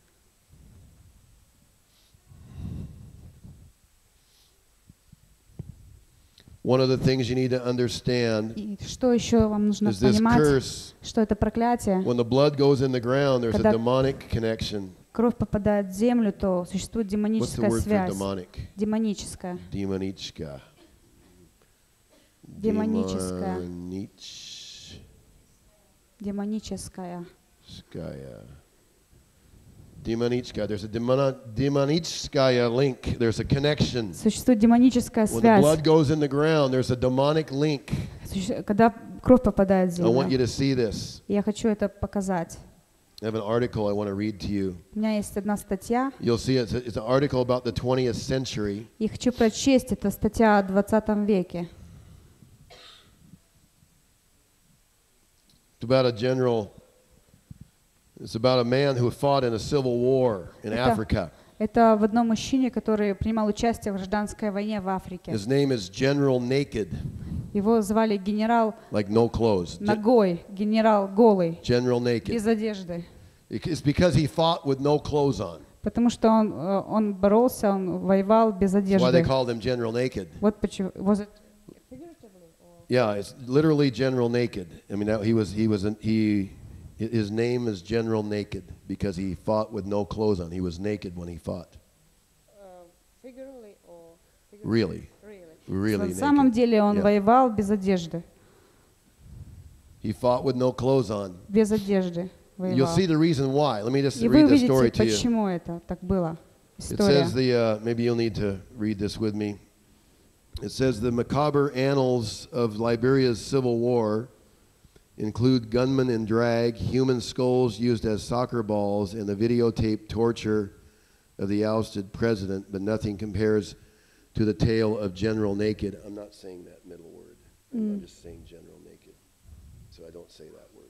One of the things you need to understand И что еще вам нужно is this понимать, curse. что это проклятие. When the blood goes in the ground, there's a Когда demonic connection. Кровь попадает в землю, то существует What's the демоническая word for связь. demonic? Демоническая. Demonichka. Демоническая. Demonichskaya. Демоническая. Demonichka. There's a demona- demonichskaya link. There's a connection. Существует демоническая When the связь. blood goes in the ground, there's a demonic link. Суще- Когда кровь попадает в I want you землю. to see this. Я хочу это показать. I have an article I want to read to you. У меня есть одна статья, You'll see it's, a, it's an article about the twentieth century. и хочу прочесть. Это статья о двадцатом веке. It's about a general, it's about a man who fought in a civil war in Это- Africa. Это в одном мужчине, который принимал участие в гражданской войне в Африке. His name is General Naked, Его звали генерал like no clothes. Gen- Ногой, генерал Голый, General Naked. без одежды. It's because he fought with no clothes on. Потому что он, э, он боролся, он воевал без That's why they одежды. called him General Naked. Вот почему. Was it- Yeah, it's literally General Naked. I mean, that- he was he was an, he his name is General Naked because he fought with no clothes on. He was naked when he fought. Really, really На самом naked. деле он Yeah. воевал без одежды. He fought with no clothes on. Без одежды You'll воевал. see the reason why. Let me just И вы read the story увидите, to you. почему это так было. It История. says the uh, maybe you'll need to read this with me. It says the macabre annals of Liberia's civil war include gunmen and drag, human skulls used as soccer balls, and the videotaped torture of the ousted president, but nothing compares to the tale of General Naked. I'm not saying that middle word. I'm just saying General Naked. So I don't say that word.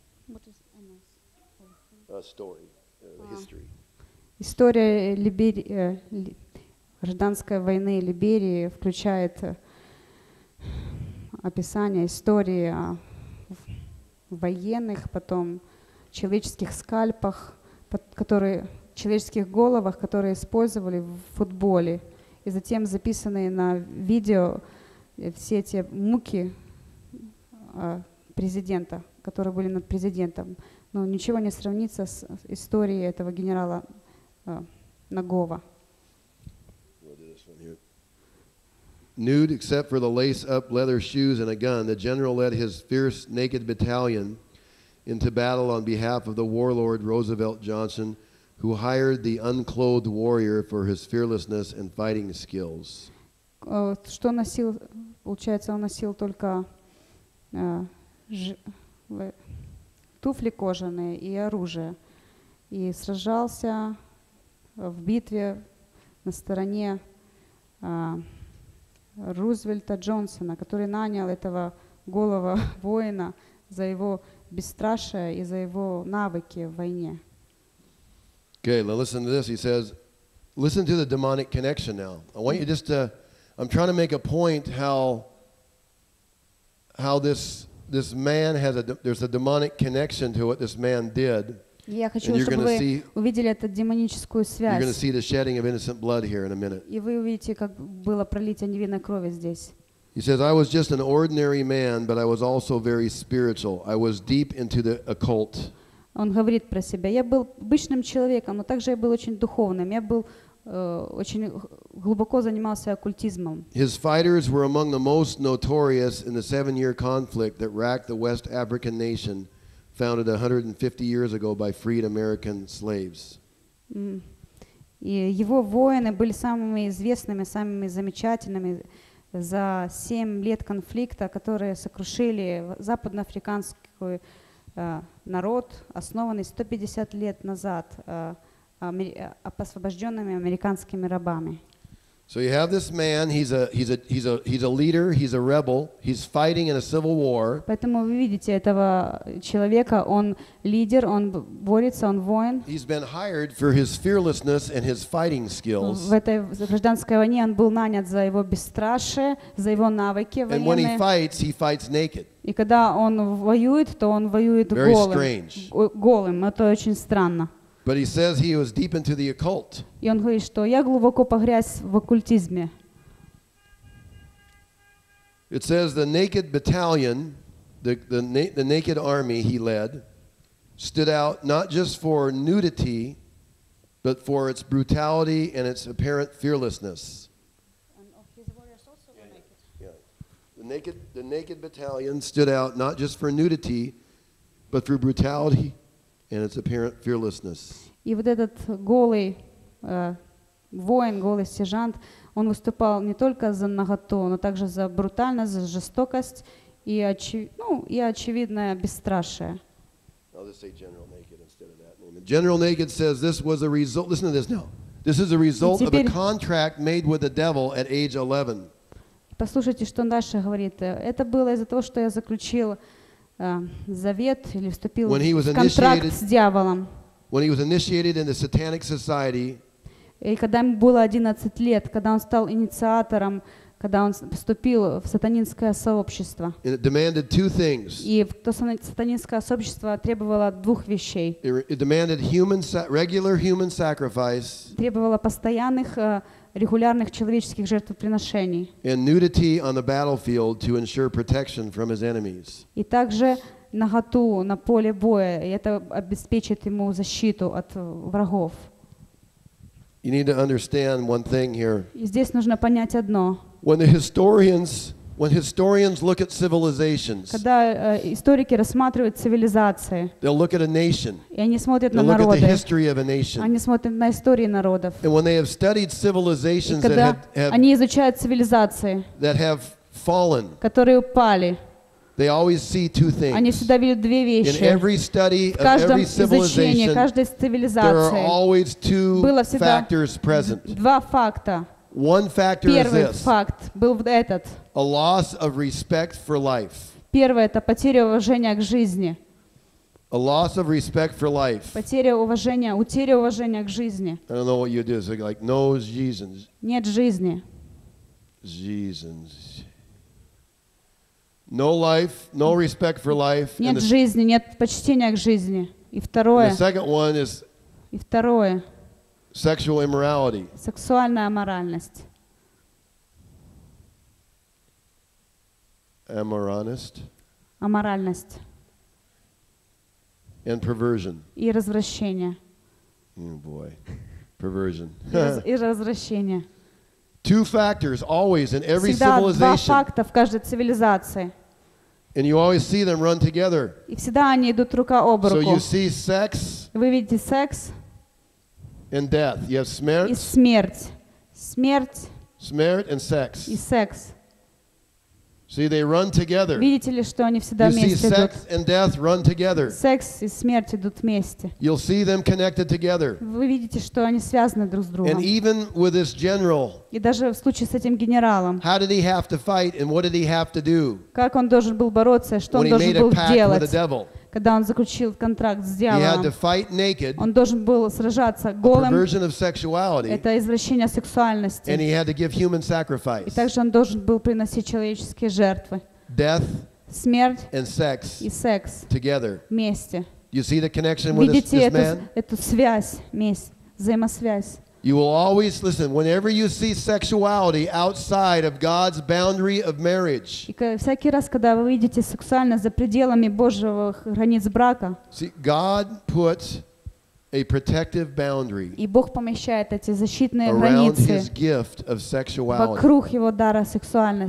Uh, story, uh, history. История Либери- э, Ли- гражданской войны Либерии включает э, описание истории о в- военных, потом человеческих скальпах, под- которые, человеческих головах, которые использовали в футболе, и затем записанные на видео э, все те муки э, президента, которые были над президентом. Но ничего не сравнится с историей этого генерала э, Нагова. We'll do this one here. Nude except for the lace-up leather shoes and a gun, the general led his fierce naked battalion into battle on behalf of the warlord Roosevelt Johnson, who hired the unclothed warrior for his fearlessness and fighting skills. Э, Что носил? Получается, он носил только э, ж- в- туфли кожаные и оружие. И сражался в битве на стороне э, Рузвельта Джонсона, который нанял этого голого воина за его бесстрашие и за его навыки в войне. Okay, now listen to this. He says, listen to the demonic connection now. I want you just to, I'm trying to make a point how, how this, this man has a, there's a demonic connection to what this man did. И я хочу, And you're чтобы gonna вы see- увидели эту демоническую You're going to связь. see the shedding of innocent blood here in a minute. И вы увидите, как было пролитие невинной крови здесь. He says, I was just an ordinary man, but I was also very spiritual. I was deep into the occult. Он говорит про себя. Я был обычным человеком, но также я был очень духовным. Я был э, очень глубоко занимался оккультизмом. His fighters were among the most notorious in the seven-year conflict that racked the West African nation, founded one hundred fifty years ago by freed American slaves. М, И его воины были самыми известными, самыми замечательными за семь лет конфликта, которые сокрушили западноафриканский э, народ, основанный сто пятьдесят лет назад э, амери- освобожденными американскими рабами. So you have this man, he's a, he's a, he's a, he's a leader, he's a rebel, he's fighting in a civil war. Поэтому вы видите этого человека, он лидер, он борется, он воин. He's been hired for his fearlessness and his fighting В skills. этой гражданской войне он был нанят за его бесстрашие, за его навыки And when he военные. fights, he fights naked. И когда он воюет, то он воюет Very голым. strange. Го- голым. Это очень странно. But he says he was deep into the occult. И он говорит, что я глубоко погряз в оккультизме. It says the naked battalion, the, the, na- the naked army he led, stood out not just for nudity, but for its brutality and its apparent fearlessness. Yeah. The naked, the naked battalion stood out not just for nudity, but for brutality and its apparent fearlessness. И вот этот голый э, воин, голый сержант, он выступал не только за наготу, но также за брутальность, за жестокость и, очи- ну, и очевидное бесстрашие. I'll just say General Naked instead of that name. And General Naked says this was a result. Listen to this now. This is a result of a теперь- contract made with the devil at age eleven. Послушайте, что он дальше говорит. Это было из-за того, что я заключил э, завет или вступил When he was в контракт initiated- с дьяволом. When he was initiated into satanic society, И когда ему было одиннадцать лет, когда он стал инициатором, когда он вступил в сатанинское сообщество. and it demanded two things. И в то сана- сатанинское сообщество требовало двух вещей. It, it demanded human, sa- regular human sacrifice Требовало постоянных, э, регулярных человеческих жертвоприношений. and nudity on the battlefield to ensure protection from his enemies. И также наготу на поле боя. И это обеспечит ему защиту от э, врагов. You need to understand one thing here. И здесь нужно понять одно. When the historians, when historians look at civilizations, Когда э, историки рассматривают цивилизации, they'll look at a nation. и они смотрят на They'll look at the народы, history of a nation. они смотрят на истории народов. And when they have studied И civilizations that когда have, have, они изучают цивилизации, that have fallen, которые упали, they always see two они things. всегда видят две In вещи. every study В of каждом every изучении civilization, каждой there are цивилизации always two было всегда factors present. два факта. One factor is Первый this, факт был вот этот. a loss of respect for life. Первое — это потеря уважения к жизни. A loss of respect for life. Потеря уважения, утеря уважения к жизни. I don't know what you do. It's like, no, Jesus. Нет жизни. Jesus. No life, no respect for life. And Нет the, жизни, нет почтения к жизни. И and второе, the second one is и второе — sexual immorality. сексуальная аморальность. Amoralist Аморальность and perversion. и развращение. Oh boy. Perversion. И раз- И развращение. Two factors always in every Всегда два civilization. факта в каждой цивилизации. And you always see them run together. И всегда они идут рука об So руку. you see sex Вы видите секс and death. You have и smert, смерть. Смерть smert and sex. и секс. See, they run together. Видите ли, что они всегда You see вместе идут? sex and death run together. Секс и смерть идут вместе. You'll see them connected together. Вы видите, что они связаны друг с And другом. even with this general, И даже в случае с этим генералом, how did he have to fight and what did he have to do как он должен был бороться, что when он he должен made a был pact with the делать, devil? когда он заключил контракт с He had to дьяволом. fight naked, Он должен был сражаться голым, perversion of sexuality, это извращение and сексуальности. he had to give human И sacrifice. также он должен был приносить человеческие жертвы. Death Смерть and sex и секс together. вместе. You see the connection with this, Видите this эту, man? эту связь, месть, взаимосвязь. You will always, listen, whenever you see sexuality outside of God's boundary of marriage, И ка- всякий раз, когда вы видите сексуальность за пределами Божьего границ брака, see, God put a protective boundary и Бог помещает эти защитные around границы his gift of sexuality. вокруг Его дара сексуальности.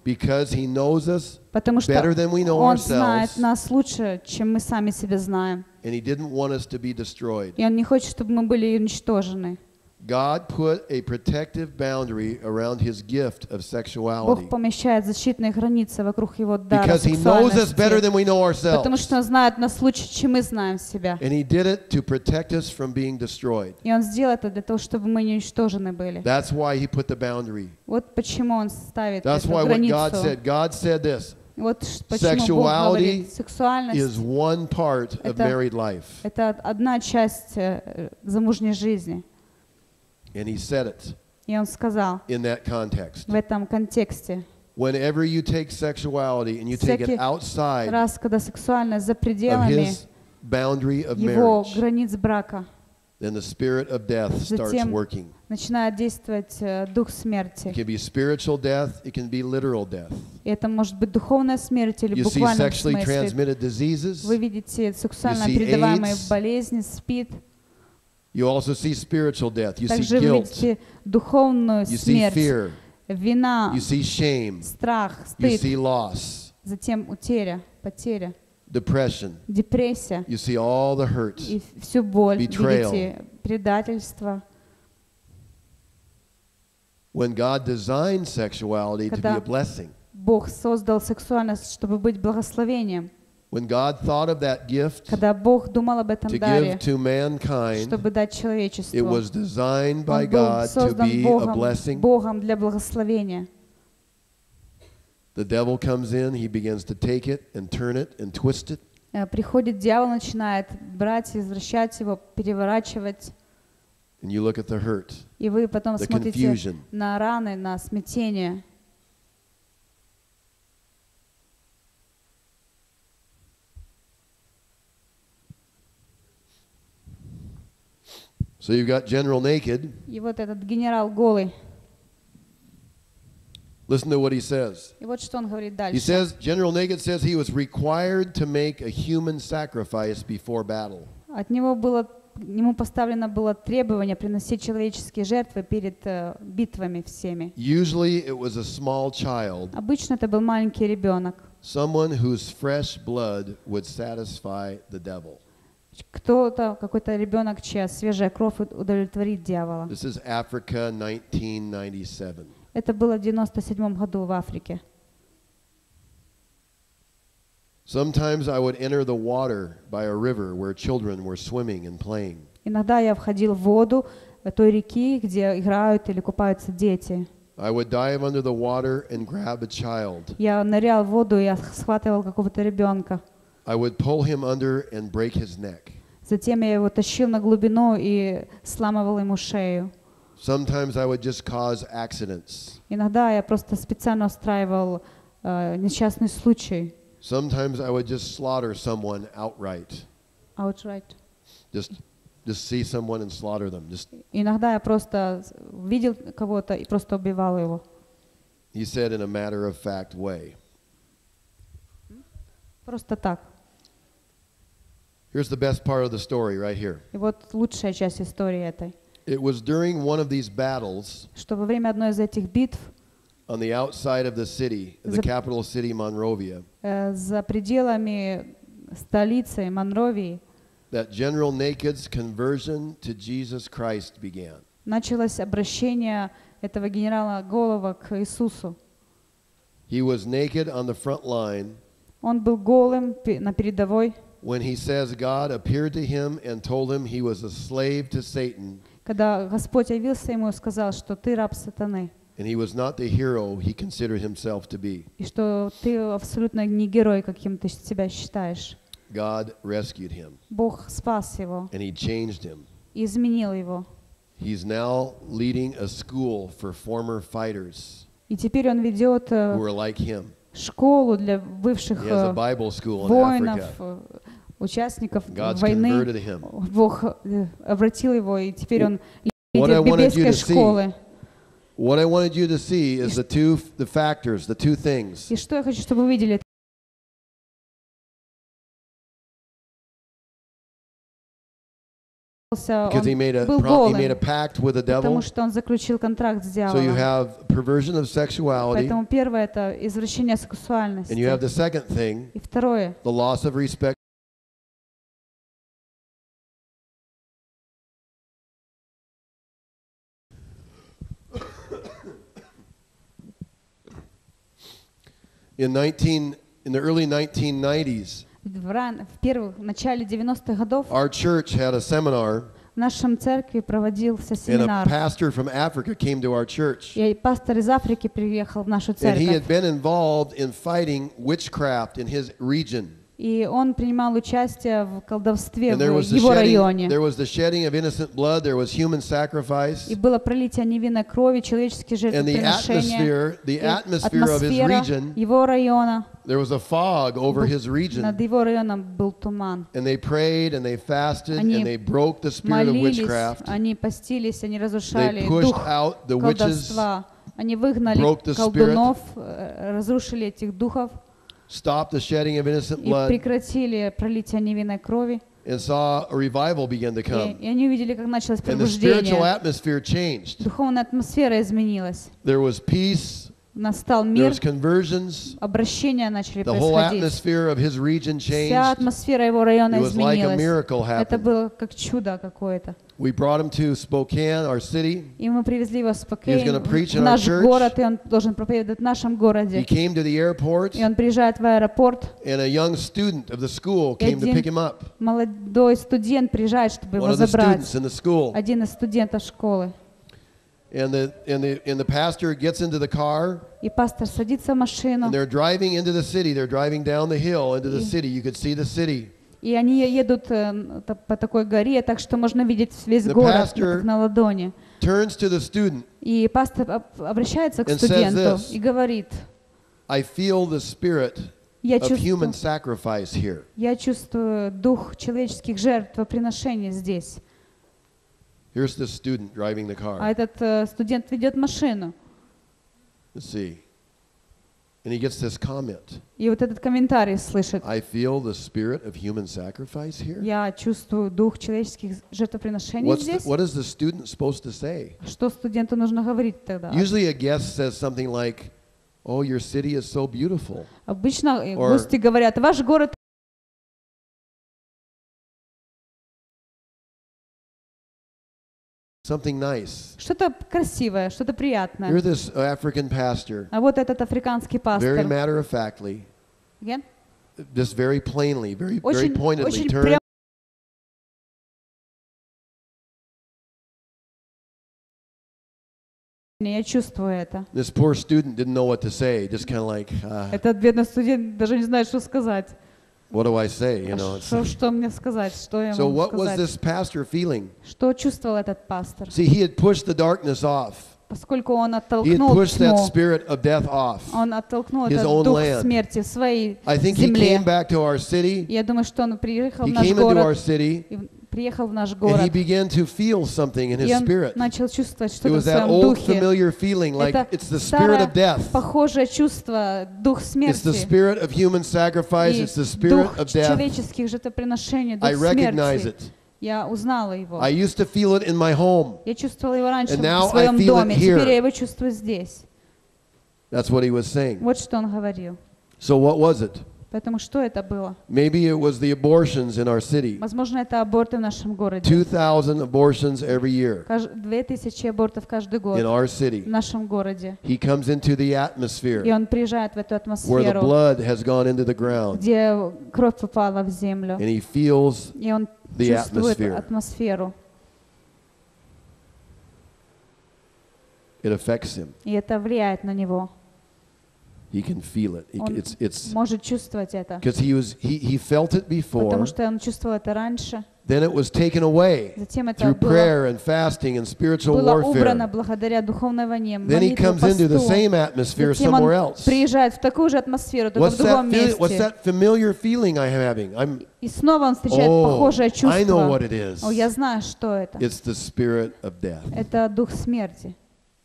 Because he knows us Потому что better than we know Он знает ourselves, нас лучше, чем мы сами себя знаем. and he didn't want us to be destroyed. И Он не хочет, чтобы мы были уничтожены. God put a protective boundary around his gift of sexuality Бог помещает защитные границы вокруг Его дара because he knows us better сексуальности, than we know потому ourselves. что Он знает нас лучше, чем мы знаем себя. And he did it to protect us from being destroyed. И Он сделал это для того, чтобы мы не уничтожены были. That's why he put the boundary. Вот почему Он ставит That's эту why what God границу. said, God said this, Вот ш- почему Бог sexuality говорит, is сексуальность one part of Это- married life. — это одна часть э, замужней жизни. And he said it И Он сказал in that context. в этом контексте, Whenever you take sexuality and you take всякий it outside раз, когда сексуальность за of пределами his boundary of Его marriage, границ брака, then the spirit of death starts Затем working. начинает действовать э, дух It смерти. can be spiritual death, it can be literal death. И это может быть духовная смерть или You see буквально в sexually смысле. transmitted diseases. Вы видите сексуально You see передаваемые AIDS. болезни, СПИД. You also see spiritual death. You see Также вы guilt. видите духовную You see смерть, fear. вина, You see shame. страх, You стыд, see loss, затем утеря, потеря, depression. депрессия You see all the hurt. и всю боль. Betrayal. Видите предательство. When God designed sexuality to be Когда a blessing, Бог создал сексуальность, чтобы быть благословением. when God thought of that gift Когда Бог думал об этом to даре, give to mankind, чтобы дать it человечеству, was designed by Он был God to создан be a Богом, blessing. Богом для благословения. The devil comes in, he begins to take it and turn it and twist it. Э, Приходит дьявол, начинает брать, извращать его, переворачивать. And you look at the hurt, И вы потом the смотрите confusion. на раны, на смятение. So you've got General Naked. И вот этот генерал голый. Listen to what he says. И вот что он говорит He дальше. says, General Naked says he was required to make a human sacrifice before battle. От него было, ему поставлено было требование приносить человеческие жертвы перед э, битвами всеми. Usually it was a small child, Обычно это был маленький ребенок. someone whose fresh blood would satisfy the devil. Кто-то, какой-то ребенок, чья свежая кровь удовлетворит дьявола. This is Africa, nineteen ninety-seven. Это было в девяносто седьмом году в Африке. Sometimes I would enter the water by a river where children were swimming and playing. Иногда я входил в воду той реки, где играют или купаются дети. I would dive under the water and grab a child. Я нырял в воду, и я схватывал какого-то ребенка. I would pull him under and break his neck. Затем я его тащил на глубину и сламывал ему шею. Sometimes I would just cause accidents. Иногда я просто специально устраивал э, несчастный случай. Sometimes I would just slaughter someone outright. Outright. Just just see someone and slaughter them. Just Иногда я просто видел кого-то и просто убивал его. he said in a matter of fact way. Просто так. Here's the best part of the story right here. И вот лучшая часть истории этой, It was during one of these battles что во время одной из этих битв on the outside of the city, the The- capital city Monrovia, э, за пределами столицы Монровии that General Naked's conversion to Jesus Christ began. началось обращение этого генерала Голова к Иисусу. He was naked on the front line Он был голым пе- на передовой, when he says God appeared to him and told him he was a slave to Satan когда Господь явился ему и сказал, что ты раб сатаны, and he was not the hero he considered himself to be. и что ты абсолютно не герой, каким ты себя считаешь. God rescued him Бог спас его and he changed him. и изменил его. He's now leading a school for former fighters И теперь он ведет э, who are like him. школу для бывших He has a э, Bible school in воинов, Africa. э, участников God's войны. converted him. Бог э, обратил его, и теперь он What I лидер wanted you библейской to see школы. What I wanted you to see is the two the factors, the two things. И что я хочу, чтобы вы видели, Because he made a, он был prom- he made a голым, pact with the devil. потому что он заключил контракт с So you дьяволом. have perversion of sexuality. Поэтому первое — это извращение And you have сексуальности. the second thing, И второе the loss of respect. In nineteen in the early nineteen nineties, в, ран, в первых, в начале девяностых годов our church had a seminar, в нашем церкви проводился and a семинар. pastor from Africa came to our church. И пастор из Африки приехал в нашу And he had церковь. been involved in fighting witchcraft in his region. И он принимал участие в колдовстве And there в was the его shedding, районе. there was the shedding of innocent blood, there was human sacrifice, И было пролитие невинной крови, человеческие and the жертвоприношения. atmosphere, the И atmosphere of his атмосфера region, его района, there was a fog over his region. над его районом был туман. And they prayed and they fasted Они and they broke the spirit of Молились, witchcraft. они постились, они They разрушали pushed дух out the witches, колдовства. Они выгнали broke the колдунов, э, разрушили этих духов stopped the shedding of innocent и blood, прекратили пролитие невинной крови. and saw a revival begin to И, come. и они увидели, как началось And the spiritual пробуждение. atmosphere changed. Духовная атмосфера изменилась. There was peace, Настал there мир, was conversions, обращения начали the whole происходить. atmosphere of his region Вся changed. атмосфера его района It was like a изменилась. miracle Это happened. было как чудо какое-то. We brought him to Spokane, our city. И мы привезли его в He was Спокейн, gonna preach в in our наш church. город, и он должен проповедовать в нашем He городе. came to the airport, И он приезжает в аэропорт, and a young student of the school и came to один pick him up. молодой студент приезжает, чтобы One его of the забрать. students in the school. Один из студентов школы. And the, and, the, and the pastor gets into the car, И пастор садится в машину, and they're driving into the city. They're driving down the hill into the city. You could see the city. и они едут э, та- по такой горе, так что можно видеть весь The город pastor как на ладони. Turns to the student. И пастор об- обращается к And says студенту this. и говорит: I feel the spirit я of human чувствую, sacrifice here. я чувствую дух человеческих жертвоприношений здесь. Here's the student driving the А car. этот э, студент ведет машину. Let's see. And he gets this comment. И вот этот комментарий слышит: I feel the spirit of human sacrifice here. я чувствую дух человеческих жертвоприношений What's the, здесь. what is the student supposed to say? Что студенту нужно говорить тогда? Usually a guest says something like, "Oh, your city is so beautiful." Обычно э, Or- гости говорят: ваш город Something nice. что-то красивое, что-то You're приятное. this African pastor, А вот этот африканский very пастор matter-of-factly, Again? just very plainly, very, very очень, pointedly очень turns прямо. Я чувствую это. This poor student didn't know what to say, just kind of like, uh, Этот бедный студент даже не знает, что сказать. what do I say? You know. It's, Что, что мне сказать? Что я so могу what was сказать? this pastor feeling? Что чувствовал этот пастор? See, he had pushed the darkness off. Поскольку он He had оттолкнул pushed that тьму, spirit of death off. он оттолкнул his этот own дух land. смерти в своей I think he земле. came back to our city. Я думаю, что он приехал He в наш came into our город, city, и приехал в наш and he город, began to feel something in his и он spirit. начал чувствовать It что-то в was that своем old духе. familiar feeling, like Это it's the spirit старое, of death. похожее чувство, дух It's the смерти, spirit of human sacrifice. и It's the spirit дух of death. человеческих жертвоприношений, дух I recognize смерти. it. Я узнала его. I used to feel it in my home. Я чувствовала его раньше And now в своем I feel it доме, here. теперь я его чувствую здесь. That's what he was saying. Вот что он говорил. So what was it? Поэтому что это было? Maybe it was the abortions in our city. Возможно, это аборты в нашем городе. two thousand abortions every year Каж- Две тысячи абортов каждый год in our в city. нашем городе. He comes into the И atmosphere он приезжает в эту where the атмосферу, blood has gone into the ground, где кровь попала в землю. and he feels И он the чувствует atmosphere. атмосферу. it affects him. И это влияет на него. He can feel it. He, Он it's it's может чувствовать это. because he was he, he felt it before. Потому что он чувствовал это раньше. Then it was taken away Затем это through было, prayer and fasting and spiritual было убрано warfare. благодаря духовной войне, Then he молитве, comes into the посту. same atmosphere Затем somewhere он else. приезжает в такую же атмосферу, только в What's другом that, feel, what's месте. that familiar feeling I am having? I'm И снова он встречает oh, похожее I know чувство. what it is. О, я знаю, что это. It's the spirit of death. Это дух смерти.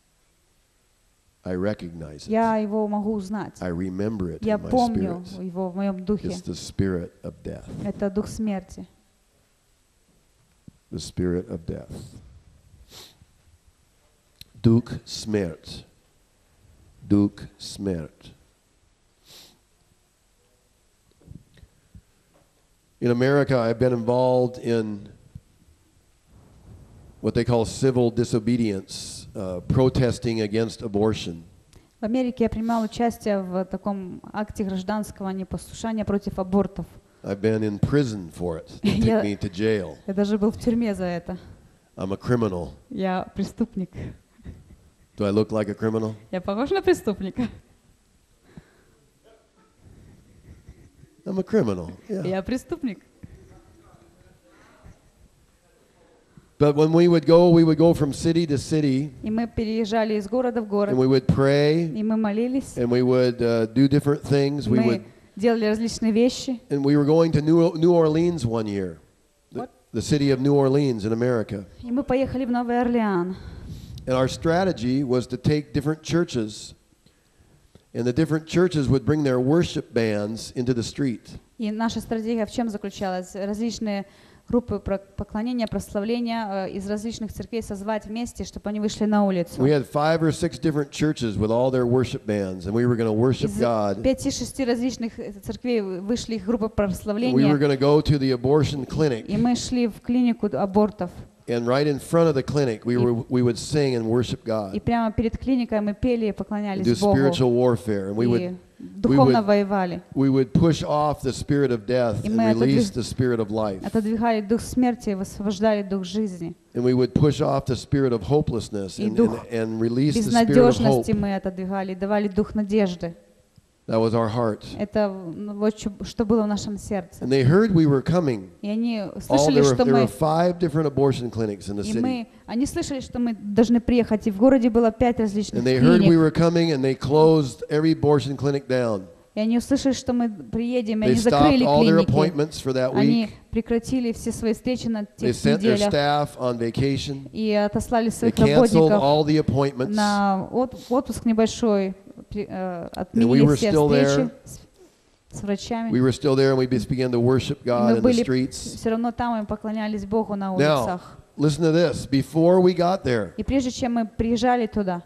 I recognize it. Я его могу узнать. I remember it Я in my помню spirit. его в моем духе. It's the spirit of death. Это дух смерти. the spirit of death. Дух смерть. Дух смерть. In America, I've been involved in what they call civil disobedience, uh, protesting against abortion. В Америке я принимал участие в таком акте гражданского непослушания против абортов. I've been in prison for it. They took me to jail. Я даже был в тюрьме за это. I'm a criminal. Я преступник. Do I look like a criminal? Я похож на преступника? I'm a criminal. Yeah. Я преступник. But when we would go, we would go from city to city, И мы переезжали из города в город, and we would pray, и мы молились, and we would uh, do different things. We мы would, делали различные вещи. and we were going to New, New Orleans one year, the, What? the city of New Orleans in America. И мы поехали в Новый Орлеан. And our strategy was to take different churches, and the different churches would bring their worship bands into the street. И наша стратегия в чем заключалась? Различные группы поклонения, прославления из различных церквей созвать вместе, чтобы они вышли на улицу. We had five or six different churches with all their worship bands, and we were going to worship Из God. пяти-шести различных церквей вышли их группы We were прославления, going to go to the abortion clinic, и мы шли в клинику абортов. and right in front of the clinic, we were we would sing and worship И God, прямо перед клиникой мы пели и and do поклонялись Богу. spiritual warfare, and we И would духовно would- воевали. we would push off the spirit of death И and мы release отодвиг- the spirit of life, Отодвигали дух смерти и высвобождали дух жизни. and we would push off the spirit of hopelessness И and, дух and, and release the spirit of hope. Безнадежности мы отодвигали, давали дух надежды. That was our heart. Это ну, вот что- что было в нашем сердце. And they heard we were coming. И они All слышали, there were, что there were мы, five different abortion clinics in the и city. мы, они слышали, что мы должны приехать, и в городе было пять различных And they heard we клиник. were coming, and they closed every abortion clinic down. И они услышали, что мы приедем, и They они stopped закрыли all their клиники. appointments for that Они week. прекратили все свои встречи на They тех sent their неделях staff on vacation. и отослали They своих canceled работников all the appointments. на от- отпуск небольшой, при- э, And we отменили were все still встречи there. с, с врачами. We were still there, and we just began to worship И мы God in the были streets. все равно там и поклонялись Богу на Now, улицах. listen to this. Before we got there, И прежде чем мы приезжали туда,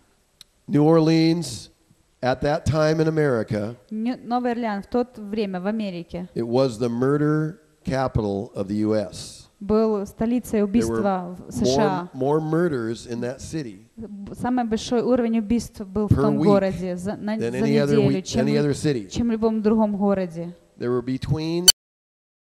New Orleans, at that time in America, Нью- Новый Орлеан в то время в Америке it was the murder capital of the U S был столицей There убийства were в США. more, more murders in that city Б- Самый большой уровень убийств был в Per том week городе за, на- than за any other неделю, week, чем, any other city. чем в любом другом городе. There were between